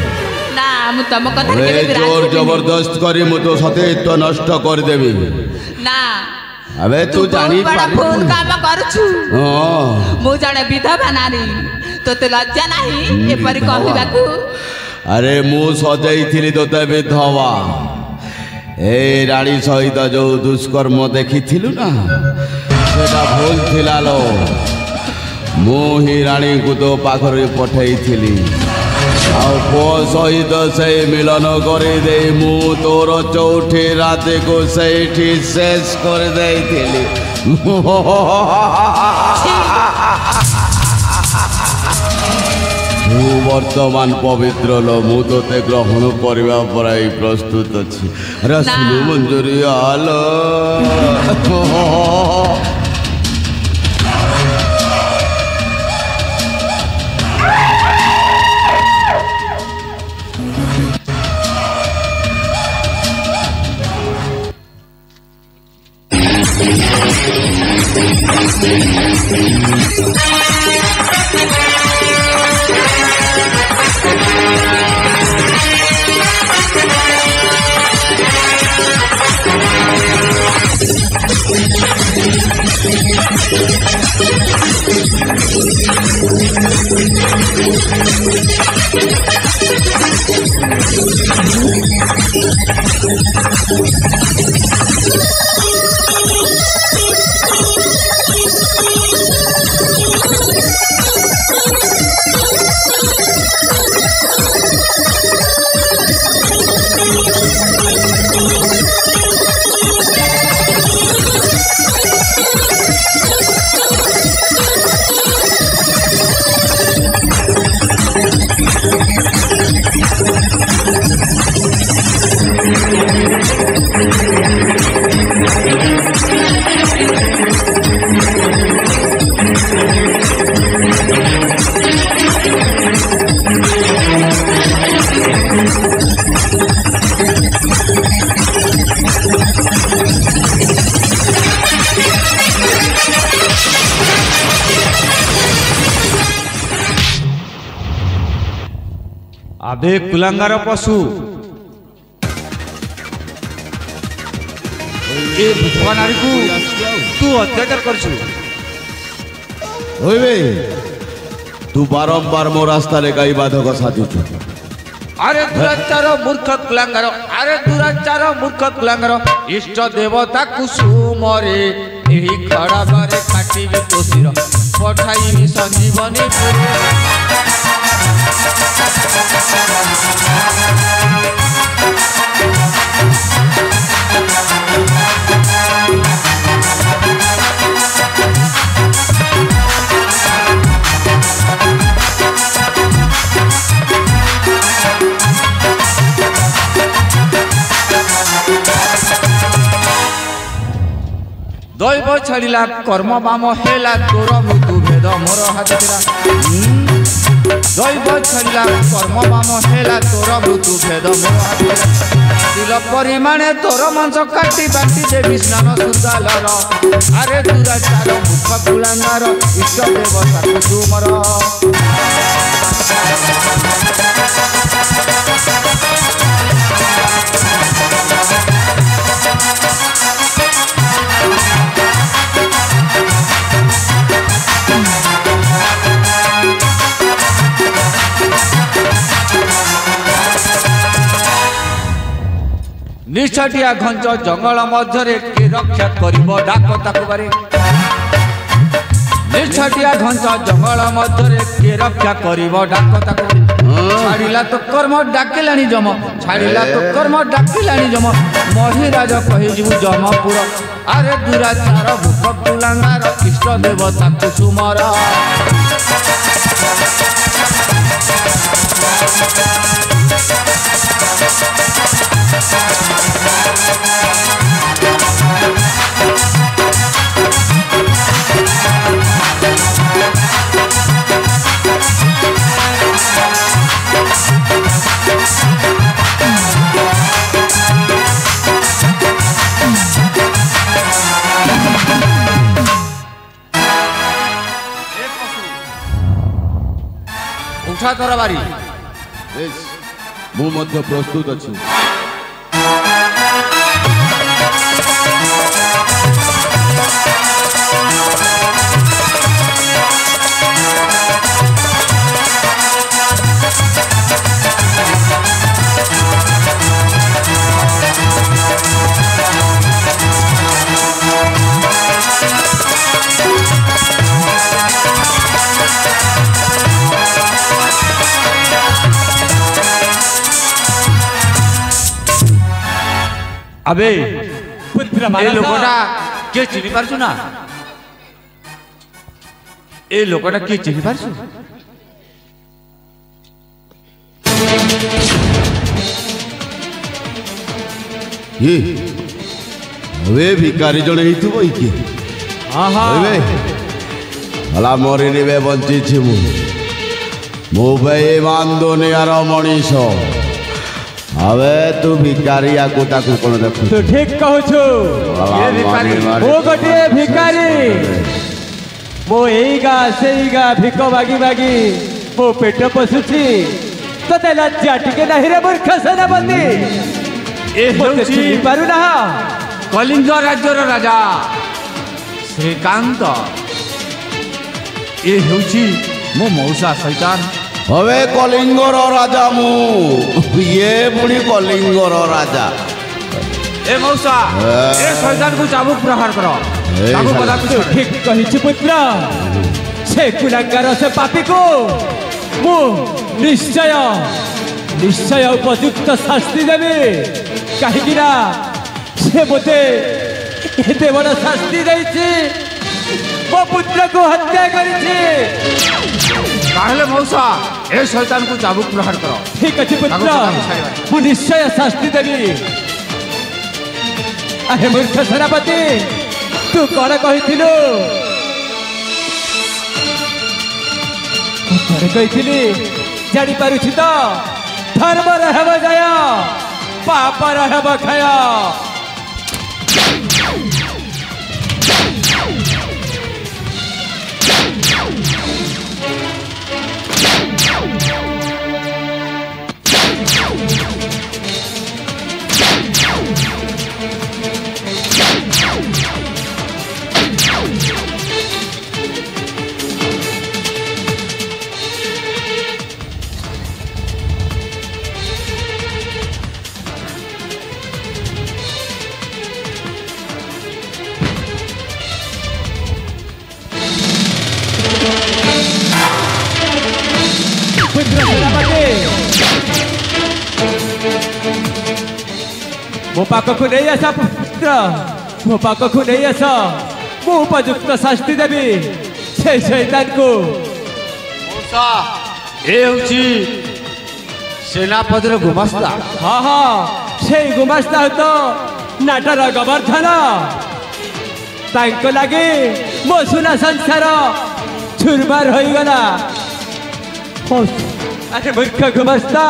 जोर जबरदस्त कर तो सतीत्व नष्ट करदेवी ना अबे तू जानी फूल काम करछु मु जने विधवा नारी तोते लज्जा नाही एपरि कहबाकू अरे मु सजाई तोते विधवा ए राणी सहित जो दुष्कर्म देखी ना सेटा भूल थिला लो मु ही राणी को तो पाखरे पठई थिली पो सहित से मिलन कर दे मु तोर चौठी रात को सही शेष कर दे वर्तमान पवित्र लो मु तोते ग्रहण करने पर प्रस्तुत अच्छी अरे सुनु मंजूरी आलो आबे कुलांगार पशु ए बुधवा नारी को तू अत्याचार करछु होइबे तू बारंबार मो रास्ता रे गाई बाधक साजुछु अरे दुराचार मूर्ख कुलांगार अरे दुराचार मूर्ख कुलांगार इष्ट देवता कुसुमरे एही खड़ा बारे काटिबे तोसिर पठाइबे संजीवनी दैव छाड़ा कर्म बाम हेला तोर मृत्यु भेद मोर हाथेरा दैव छाड़ा कर्म बाम हेला तोर मृत्यु भेद मोर हाथेरा तिल परिमाणे तोर मांस काटी बाटी देवी स्नान सुदालर अरे दुराचार मूर्ख कुलांगार इष्ट देवता कुसुमर निछाटिया घंच जंगल मध्य के रक्षा करिब डाक ताकु बारे निछाटिया घंच जंगल मध्य के रक्षा करिब डाक ताकु छाड़िला तो कर्म डाकिलानी जम छाड़िला तो कर्म डाकिलानी जम महिराज कहि जीव जमपुर अरे दुराचार भूख कुलांगार इष्ट देवता कुसुमर उठा तोर बारी मु मध्य प्रस्तुत अछि अबे पुत्र मारा लोकटा के चिनि पारछु ना ए लोकटा के चिनि पारछु ये वे भिकारी जणे हितबो इके आहा वे हला मोरी निबे बंची छि मो बे मानदोने यार मनीषो अबे तू भिकारिया को ताकू कोन देखु तू ठीक कहू छु ये भिकारी वो गोटे भिकारी वो एईगा सेईगा भिक बागी बागी वो पेट पसुची तो ते लज्जा टिके नहीं रे मूर्ख सेनापति ए होछि पारु ना कलिंग राज्यर राजा श्रीकांत ए होछि मो मौसा शैतान हवे कलिंगर राजा मु ये पुणी कलिंगर राजा ए मौसा ए शैतान को चाबुक प्रहार करो चाबुक बला तू ठीक कहि छु पुत्र से कुलांगार से पापी को मु निश्चय निश्चय उपयुक्त शास्ति देवी कहीं से मते एते बड़ शास्ति दैछि मो पुत्र को हत्या करिछि ताहले मौसा ए शैतान को चाबुक प्रहार करो ठीक अछि पुत्र मु निश्चय शास्ति देवी अहे मूर्ख सेनापति तू कौन कहिथिलु कौन कहिथिली जानी पारुछि तो धर्म रहब जय पाप रहब क्षय पुत्र सेनापति मो पाखकु नहीं आस पुत्र मो पाखकु नहीं आस मु उपयुक्त शास्ति देवी से शैतान को सेनापतिर गुमास्ता हाँ हाँ से गुमास्ता तो नाटर गोवर्धन तांको लगे मो सुना संसार चुरमार हो गला अरे मूर्ख गुमास्ता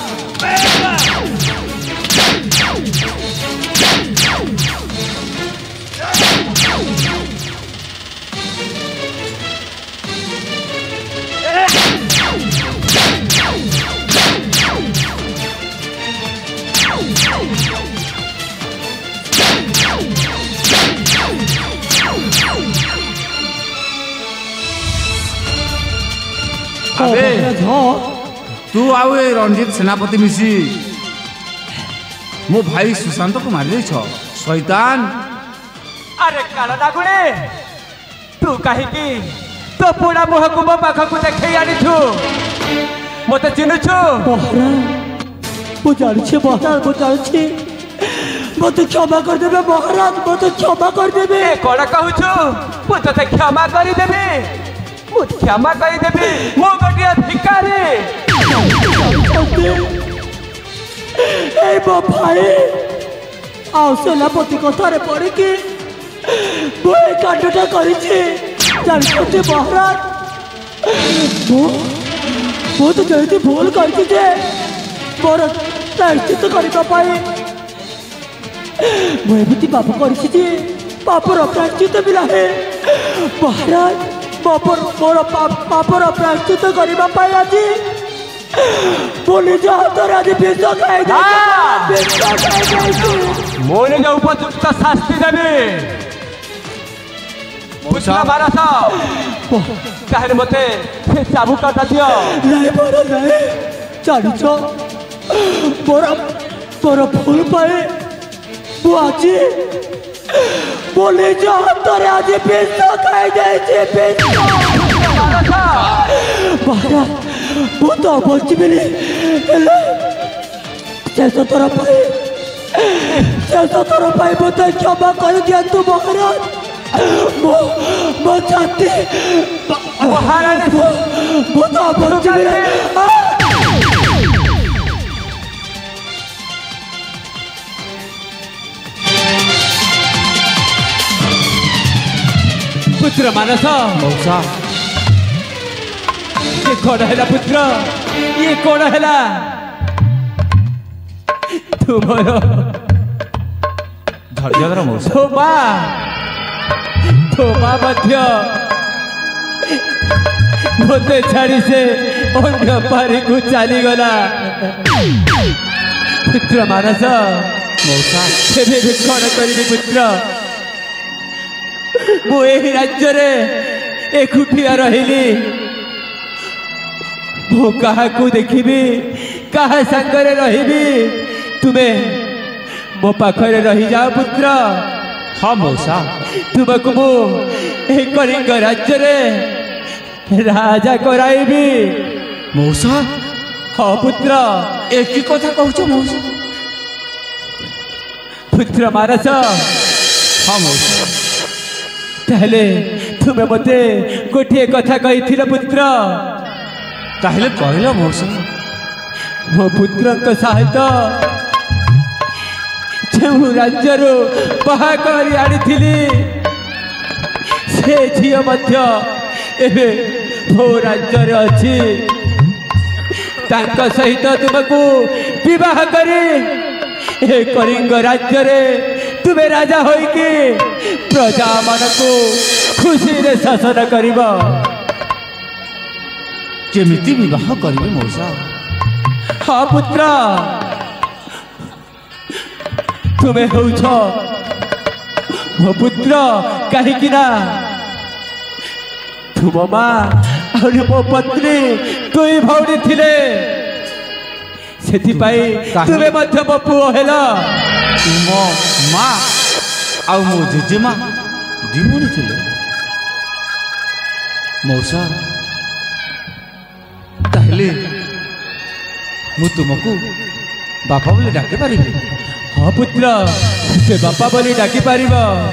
अबे तू आउ ए रंजीत सेनापति मिसी मो भाई सुशांत को मार दे शैतान अरे काला नागुणे तू कहीं तो पुणा मुह को मो पाखकु देखै आनी छु मते चिन्हु छु ମୁଁ ଜାଣିଛି ମହାରାଜ ମୁଁ ଜାଣିଛି ମୋତେ କ୍ଷମା କରିଦେବେ ମହାରାଜ ମୋତେ କ୍ଷମା କରିଦେବେ କଣ କହୁଛୁ ମୁଁ ତତେ କ୍ଷମା କରିଦେବି ମୁଁ କ୍ଷମା କରିଦେବି ମୁଁ ଗୋଟିଏ ଭିକାରୀ ଏଇ ମୋ ଭାଇ ଆଉ ସେନାପତି କଥାରେ ପଡ଼ିକି ମୁଁ ଏ କାଣ୍ଡଟା କରିଛି ଜାଣିଛନ୍ତି ମହାରାଜ ମୁଁ ତ ଯେମିତି ଭୁଲ କରିଛି ଯେ ମୋର ପ୍ରାୟଶ୍ଚିତ୍ତ କରିବା ପାଇଁ ମୁଁ ଏମିତି ପାପ କରିଛି ଯେ ପାପର ପ୍ରାୟଶ୍ଚିତ୍ତ ବି ନାହିଁ ମହାରାଜ ମୋର ପାପର ପ୍ରାୟଶ୍ଚିତ୍ତ କରିବା ପାଇଁ ଆଜି ମୁଁ ନିଜ ହାତରେ ଆଜି ବିଷ ଖାଇଯାଇଛି ମୁଁ ନିଜ ଉପଯୁକ୍ତ ଶାସ୍ତି ଦେବି ତାହେଲେ ମତେ ସେ ଚାବୁକାଟା ଦିଅ ନାଇଁ ମୋର ନାଇଁ ଜାଣିଛ ମୋର ଭୁଲ ପାଇଁ ମୁଁ ଆଜି ମୁଁ ନିଜ ହାତରେ ଆଜି ବିଷ ଖାଇଯାଇଛି ମହାରାଜ ମୁଁ ତ ବଞ୍ଚିବିନି ହେଲେ ଶେଷ ଥର ପାଇଁ ମୋତେ କ୍ଷମା କରିଦିଅନ୍ତୁ ମହାରାଜ ମୋ ଛାତି ମୁଁ ତ ବଞ୍ଚିବିନି पुत्र मानस मौसा ये कौन है पुत्र ये कौन है तुमरो धैर्य मौसा थोमा मध्य मते छाड़ी से अन्य पारी को चली गला पुत्र मानस मौसा केबे भी कौन करिबे पुत्र मु एही राज्य रे एकुटिया रहिली मु काहाकू देखिबी काहा संगरे रहिबी तुम्हें मो पाखरे रही जाओ पुत्र हाँ मौसा तुमको मु एही कलिंग राज्य रे राजा कराइबी मौसा हाँ पुत्र एक ही कथा कहूछ मौसा पुत्र मानस हाँ मौसा ताहले तुम्हें मते गोटे कथा कही पुत्र ताहले कहल मौसा मो पुत्र सहित जो राज्य बाहा करी आनी से झी मो राज्य अच्छी सहित तुमको विवाह करी कलिंग राज्य रे तुम्हें राजा होइकी प्रजा मन को खुशी रे शासन करिब केमिति विवाह करिबे मौसा हाँ पुत्र तुम्हें होउछ मो पुत्र कहीं ना तुम माँ और मो पत्नी दुई भौणी थिले सेथिपाई तुम्हें मध्य मो पुओ हेला तुम माँ आउ मो जेजेमा दिमुनी थिले मौसा ताहले मु तुमको बापा बोले डाके पारिबे। हाँ पुत्र से बापा बोली डाकी पारिब।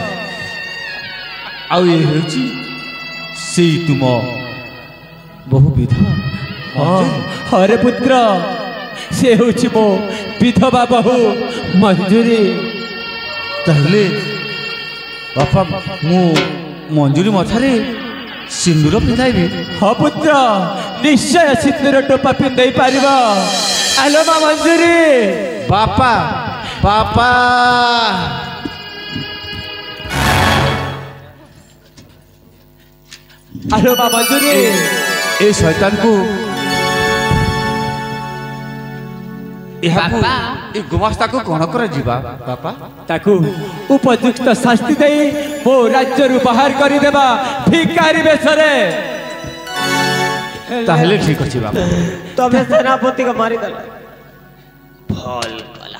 आउ ये हेउची सेई तुम बहु विधवा। हाँ रे पुत्र से होची मो विधवा बहु मंजूरी। ताहले बापा मु मंजूरी मथारे सिंदूर पिंधाइबे। हाँ पुत्र निश्चय सिंदूर टोपा पिंधाई पारिब। आलो माँ मंजूरी। बापा बापा आलो माँ मंजूरी। ए शैतान को बापा। ए गुमास्ता को कौन कर जीवा बापा। ताकू उपयुक्त शास्ति दे मो राज्य बाहर कर देबा भिकारी बेसरे। ताहले ठीक अछि बापा। तबे सेनापति को मारी दला फल कला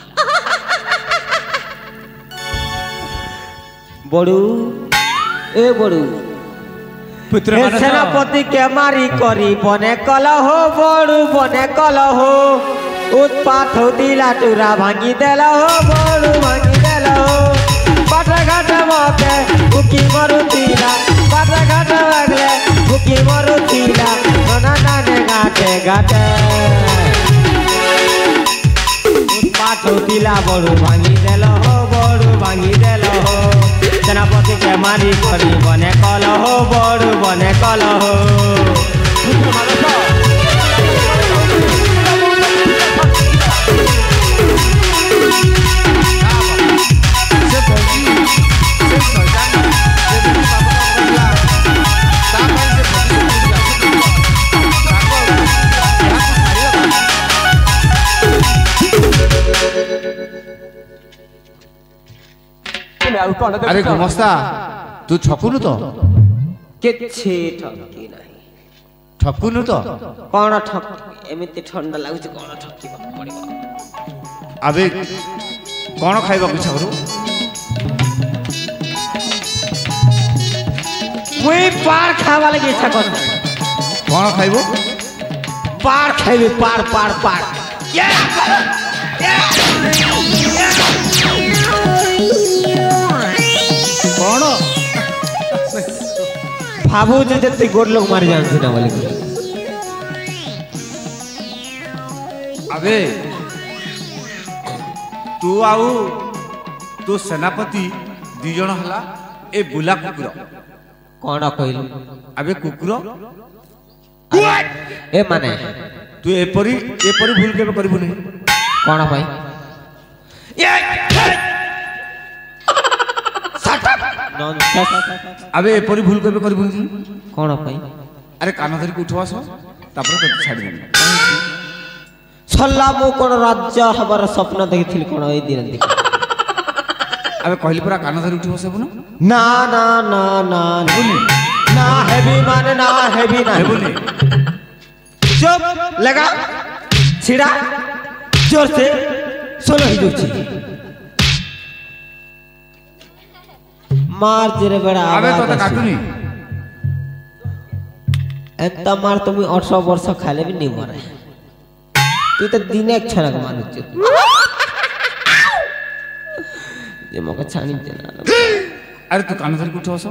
बड़ू ए बड़ू पुत्र ए मानस सेनापति के मारी करी बने कल हो बड़ू बने कल हो उत्पात होतिला टूरा भांगी देला हो बड़ू भांगी देला हो बाट घाट मते बुकी मरुतिला बाट घाट लागले बुकी मरुतिला नना नाने घाटे घाटे उत्पात होतिला बड़ू भांगी देला हो बड़ू भांगी देला हो सेनापति के मारी करी बने कल हो बड़ू बने कल हो पुत्र मानस अरे गुमस्ता तू छकुनु तो किछि ठकी नाही ठकुनु तो कोन ठक एमिति ठंडा लागुछि कोन ठकी पड़िबो अबे कौन खाइबा इच्छा करू। मुई पार खावा लगी इच्छा कर कौन खाइबो। पार खाइबे पार पार पार कौन भाबू जे जति गोर लोग मार जान ना बोले अबे तू आउ तू सेनापति दी जण हला ए बुला कुकुर कोन कहलु अबे कुकुर ए माने तू एपरी भूल केबे करबु नहीं। कोन भाई नॉनसेंस अबे एपरी भूल केबे करबु नहीं। कोन भाई अरे कान धरी उठवास तापर तो छाड़ दे छल्ला मो कोन राज्य हमार स्वप्न देखिथिल कोन ए दिन देख अबे कहली पूरा कान धरी उठवास बुन ना ना ना ना बुनी ना हेवी माने ना हेवी ना बुनी चुप लगा छिड़ा जोर से सोलो ही जोची मार जरे बड़ा अबे तो काटुनी एता मार तुम 18 वर्ष खाले भी नहीं मरे तू तो दिन एक क्षण का मानुच जे मके छानी देना अरे तू कान धरी उठवास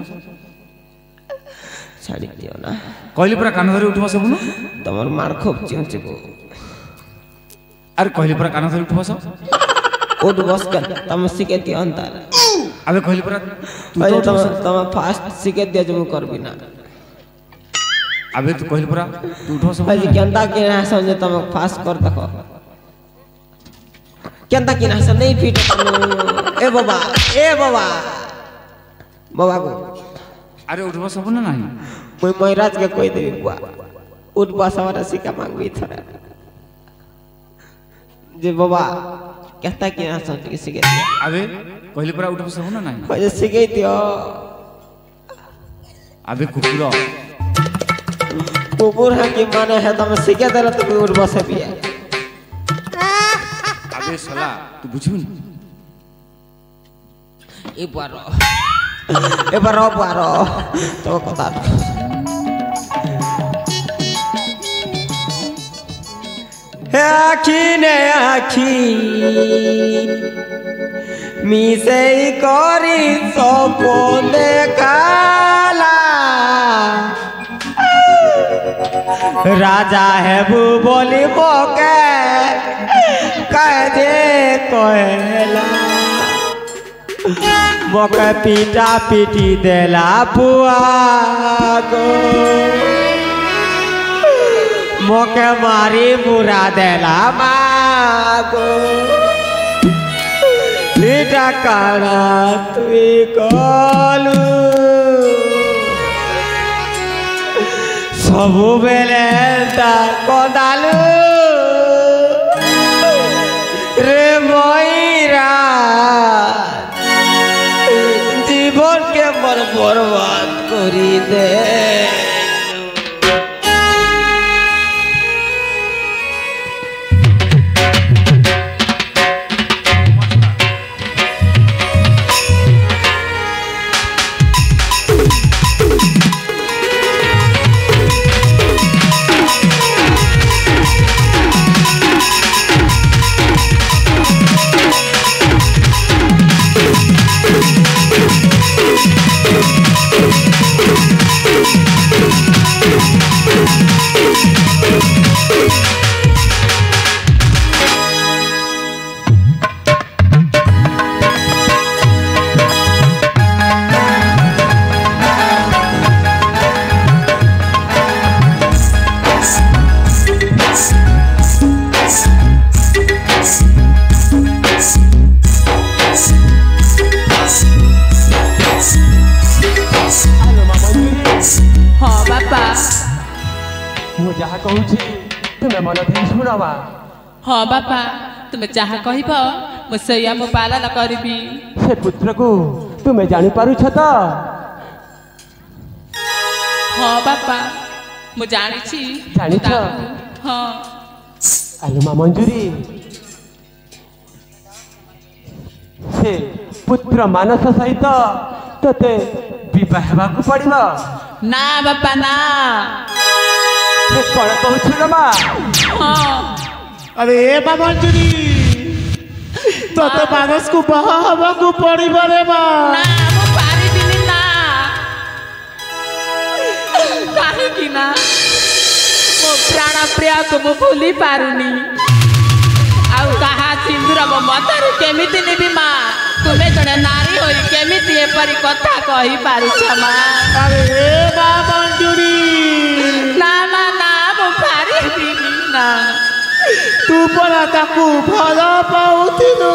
छाड़ी दियो ना कहली पूरा कान धरी उठवास बुन तमर मार खूब चिंच को अरे कहली पूरा कान धरी उठवास उठ बस कर तम सिके दियो अंतर अबे कहली पूरा अरे तम फास्ट सिके दियो जो कर बिना अबे तू कहली पूरा तू उठवास भाई केंदा के ना समझे तम फास्ट कर देखो केंदा के ना नहीं फिट ए बाबा बाबा को अरे उठवास बुन नहीं मैं महाराज के कोई देवी बुआ उठ बस हमारा सिक्का मांगवी थोड़ा जे बाबा कहता कि ना समझ के सिखे दियो अबे कहली पूरा उठवास बुन नहीं खोजे सिखे दियो अबे कुकुर कुकुर है कि माने है तो मैं सिखे दे तो कोई उठ बस भी है अबे साला तू बुझिबु न ए बारो तो कथा आखी मिसेई करी सपन देखाला राजा हेबू बोली बोके कहे कहला मोके पीटा पीटी देला पुआ गो मोके मारी मुरा देला मागो पीटा काना तुई कलू सबु बेले कदालू रे मईरा जीवन के बर्बाद करी दे जहाँ कहूँ तुम्हें मन दी शुणवा। हाँ बापा तुम्हें जहाँ कह मुझे मो पालन करी से पुत्र को तुम्हें जानी पारुछ तो? हाँ बापा मु जानी जानी हाँ आलो माँ मंजूरी से पुत्र मानस सहित तोते विवाह हेबाकु पड़िबो ना बापा ना कौन कहूँ माँ? हाँ अरे माँ मंजूरी तो मानस को बाहा हवा को पड़ी बरे माँ ना मु पारी बिनी ना काहे की ना मो प्राण प्रिया को मु भूली पारुनी आउ कहा सिंदूर मो मतरु केमिति नेबी माँ तुम्हें जड़े नारी होई केमिति एपरी कथा कहि पारुछ माँ? अरे माँ मंजूरी ना माँ ना मु पारी बिनी ना तू परा ताकू भला पाउथिनु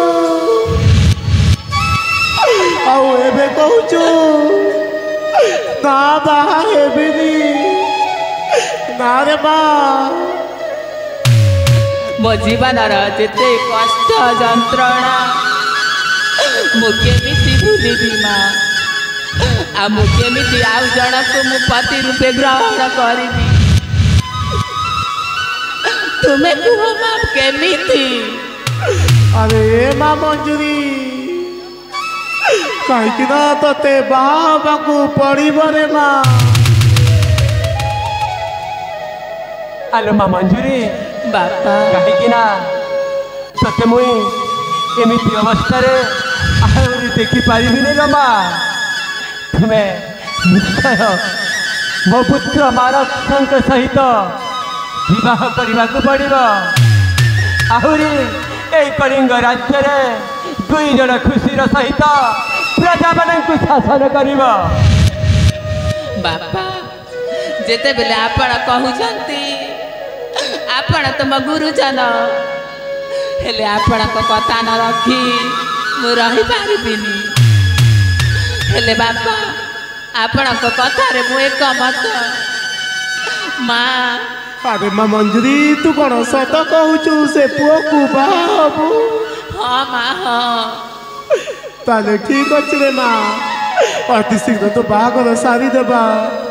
आउ एबे कहूचु ना बाहा हेबिनी ना रे माँ मो जीवन जेते कष्ट जंत्रणा मु केमिति भूलिबी माँ आ मु केमिति आउ जनक मु पति रूपे ग्रहण करिबी तुम्हें कुह माँ केमिति? अरे माँ मंजूरी कहीं ना तोते बाहा को पड़ी बरे माँ आलो माँ मंजूरी बापा कहीं ना तोते मुई एमिति अवस्था देखी पारि रमा तुम्हें निश्चय मो पुत्र मानस सहित विवाह करने को पड़ो आहरी ए कलिंग राज्य में दुई जन खुशी सहित प्रजा मान शासन कर बापा जेते बेले आपण कहउछंती आपण तुम गुरुजन हेले आपण को कथा न रखी मु रही पारिबिनी हेले बापा आपण को कथा रे मु एक मत माँ अरे माँ मंजूरी तू कौन सत कहूचु से पुओ को बाहा हबु? हाँ माँ हाँ ताले ठीक अच्छे रे माँ अति शीघ्र तो बाहागर सारी देबा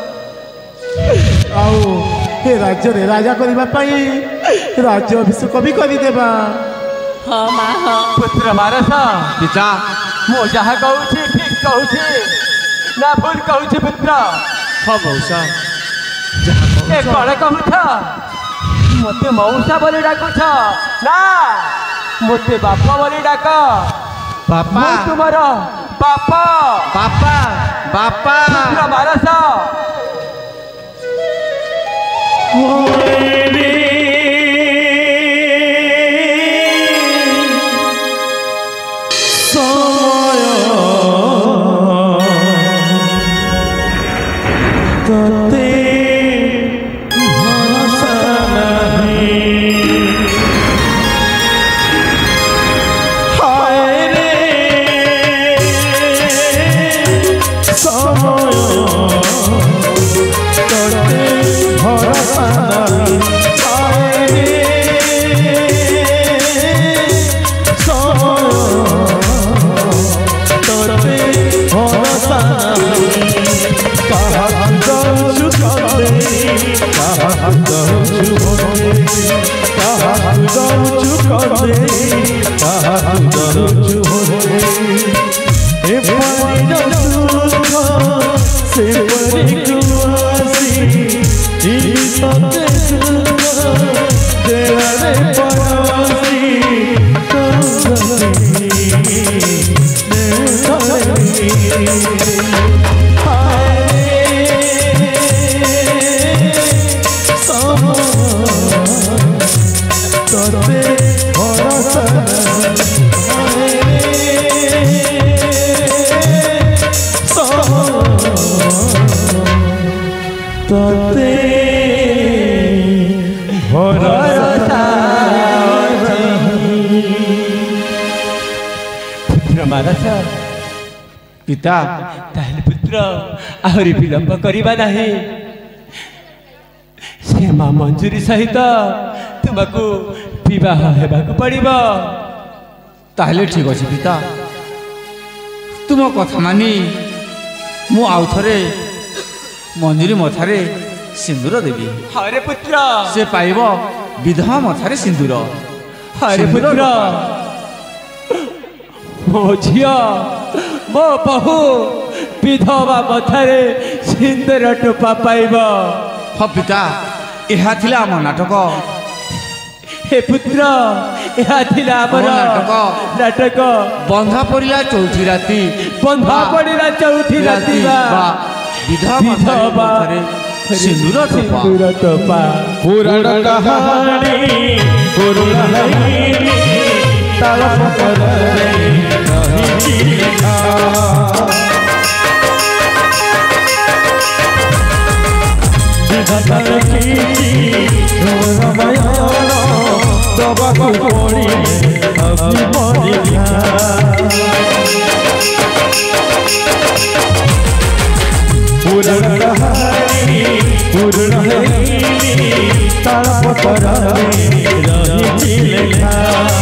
आओ हे राज्य रे राजा करबा पई राज्य अभिषेक भी करी देबा। हाँ माँ हाँ पुत्र मानस पिता मो जहाँ कहूँ ठीक कहूँ ना भूल कहूँ पुत्र हाँ मौसा कौन कहूँ मते मौसा बोली डाकुछ ना मते बापा बोली डाक बापा तुमर बापा बापा बापा मारस पिता ताहले पुत्र आहरी विलंब करिबा नाही श्यामा मंजूरी सहित तुमको विवाह हेबाकू पड़िबो ताहले ठीक अछि पिता तुम कथा मानी मु आउ थरे मंजूरी मथारे सिंदूर देवी हरे पुत्र से पाइबो विधवा मथारे सिंदूर हरे पुत्र मो झिया मो बहु विधवा मथारे सिंदूर टोपा पाइब ह पिता एहा थिला आम नाटक हे पुत्र एहा थिला आमर नाटक बंधा पड़िला चौथी राती बंधा पड़िला चौथी राती बा विधवा मथारे सिंदूर टोपा पुराण कहानी पुराणी ताल पतर रही लिखा विधाता की रमयानो तबा कोड़ी अभी मरिया पुराण कहानी पुराणी ताल पतर रही लिखा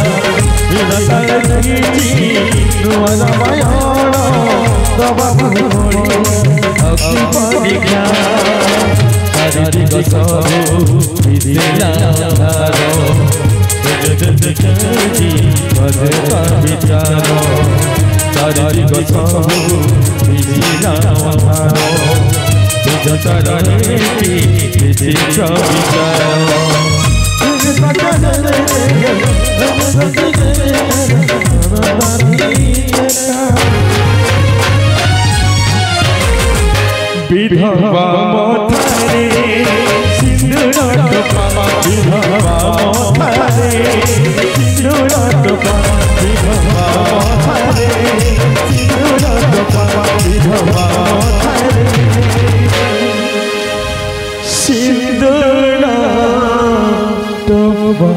विधवा मथारे सिंदूर टोपा विधवा मथारे सिंदूर टोपा विधवा मथारे सिंदूर टोपा विधवा मथारे सिंदूर टोपा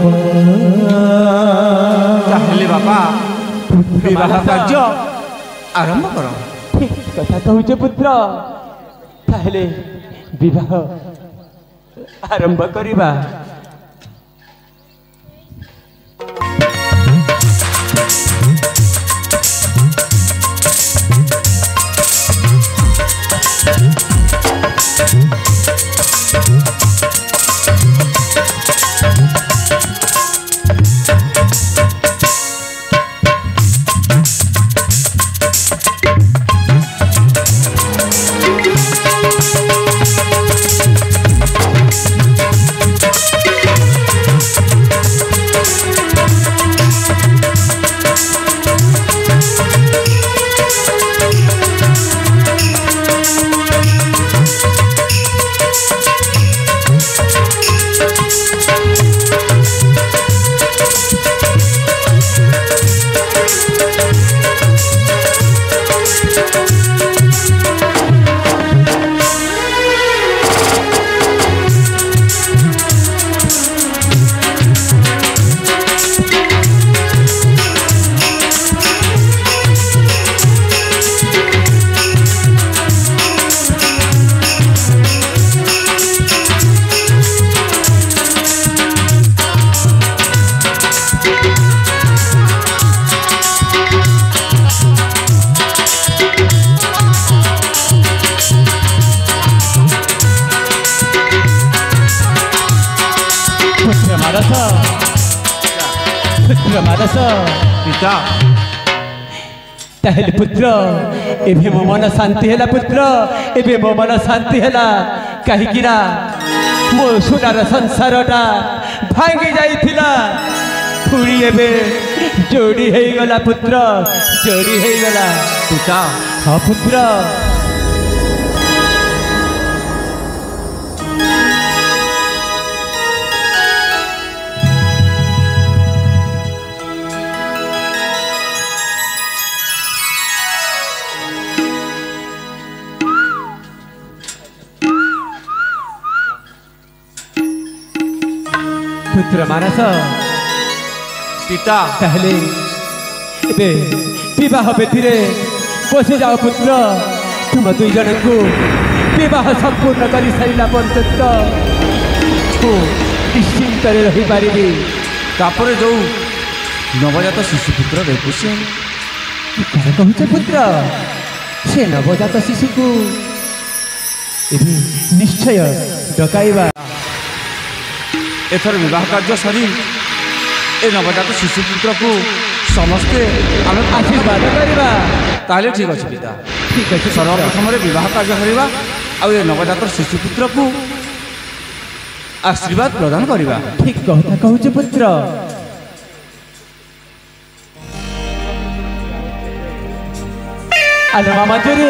ताहले बापा विवाह कार्य आरंभ करो कथा कहूचे पुत्र ताहले विवाह आरंभ करिबा पुत्र मानस पिता ताहेले पुत्र एबे मो मन शांति हैला पुत्र एबे मो मन शांति हैला कहिकिरा मो सुनार संसारटा भांगी जाइथिला पुरी एबे जोड़ी है गला पुत्र जोड़ी है गला पिता हाँ पुत्र पुत्र मानस पिता ताहले एबे विवाह बेथीरे बसी जाओ पुत्र तुम दुई जन को विवाह संपूर्ण कर सारा पर्यंत निश्चिंत रही पारि तापर जो नवजात शिशुपुत्र देखुसी कहूच पुत्र से नवजात शिशु को एबे निश्चय डकाइबा एथर विवाह कार्य सरी ए नवजात शिशुपुत्र को समस्ते आम आशीर्वाद करवा ताले ठीक अच्छे पिता ठीक अच्छे सर्वप्रथम विवाह कार्य करवा आ नवजात शिशुपुत्र को आशीर्वाद प्रदान करवा ठीक कहता कहूच पुत्र आलो मामा जोरे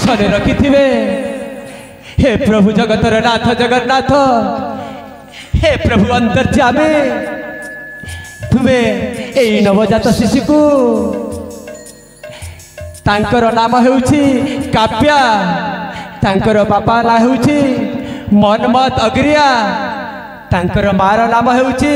कुशले रखिथिबे। हे प्रभु जगतर नाथ जगन्नाथ, हे प्रभु अंतर्यामी, तुमे एई नवजात शिशु को तांकर नाम हेउछि काव्या, तांकर बापा ना हेउछि मनमत अग्रिया, तांकर मार नाम हेउछि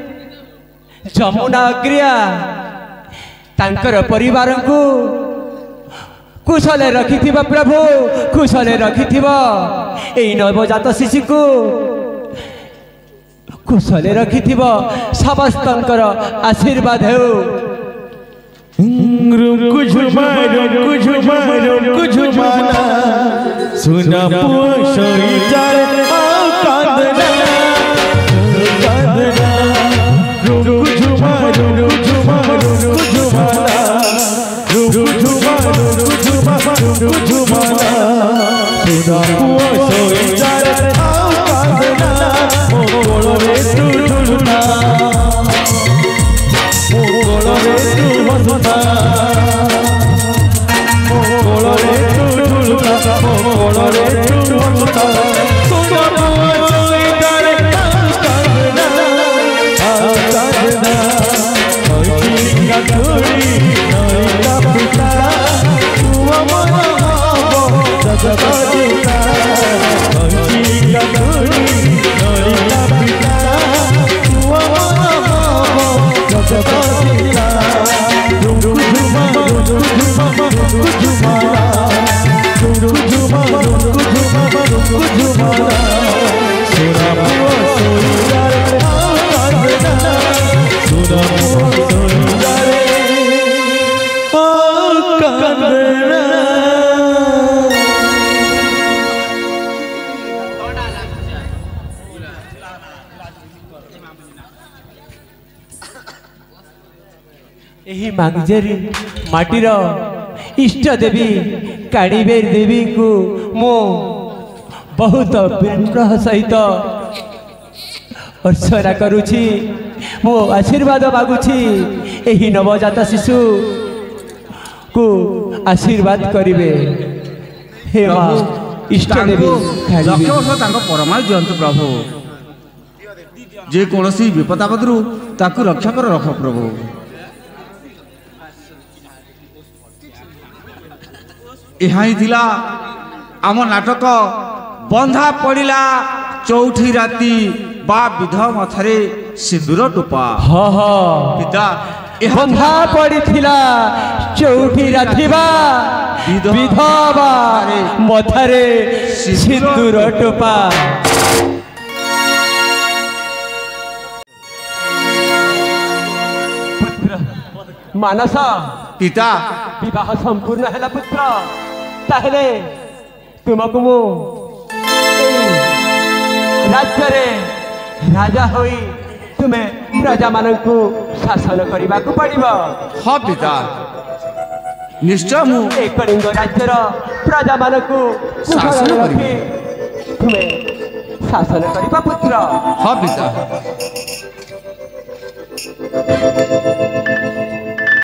जमुना अग्रिया। तांकर परिवार को कुशले रखिथिब प्रभु, कुशले रखिथिब। एई नवजात शिशु को कुशले रखिथिब। समस्तंकर आशीर्वाद हेउ। रुकु झुमाना सुना पुआ सोई जाए कांदना कांदना। रुकु झुमाना सुना पुआ सोई जाए कांदना। मोगोळे तू ढुलना, मोगोळे तू हसना, मोगोळे तू ढुलना, मोगोळे तू हसना। सुना पुआ सोई जाए कांदना कांदना। होई का थोड़ी नई का पिता तू अमर हो जगबदिता। होई का थोड़ी नई का पिता तू अमर हो जगबदिता। रुकु झुमाना सुना पुआ सोई जाए कांदना, सुना पुआ सोई जाए कांदना। एही मांगजेरी माटीर इष्ट देवी काड़ीबेर देवी को मो बहुत विनम्र सहित अर्चना करुछि। मो आशीर्वाद मागुछि। एही नवजात शिशु को आशीर्वाद करिवे। हे मां इष्ट देवी लक्ष वर्ष तांको परमायु दियंतु प्रभु। जे कोनोसी विपद आपदरु ताकु रक्षा कर रख प्रभु। यही थिला आम नाटक बंधा पड़िला चौठी राती बा विध मथरे सिंदूर टोपा। हाँ हाँ पिता बंधा पड़िथिला चौठी राती बा विधवा मथरे सिंदूर टोपा। मानस पिता विवाह संपूर्ण है पुत्र। ताहले तुमको मु राज्य रे राजा होई तुम्हें प्रजा मानकु शासन करने को पड़िबो। हाँ पिता निश्चय मु एक कलिंग राज्यर प्रजा मानकु शासन रखी तुम्हें शासन करबा पुत्र। हाँ पिता।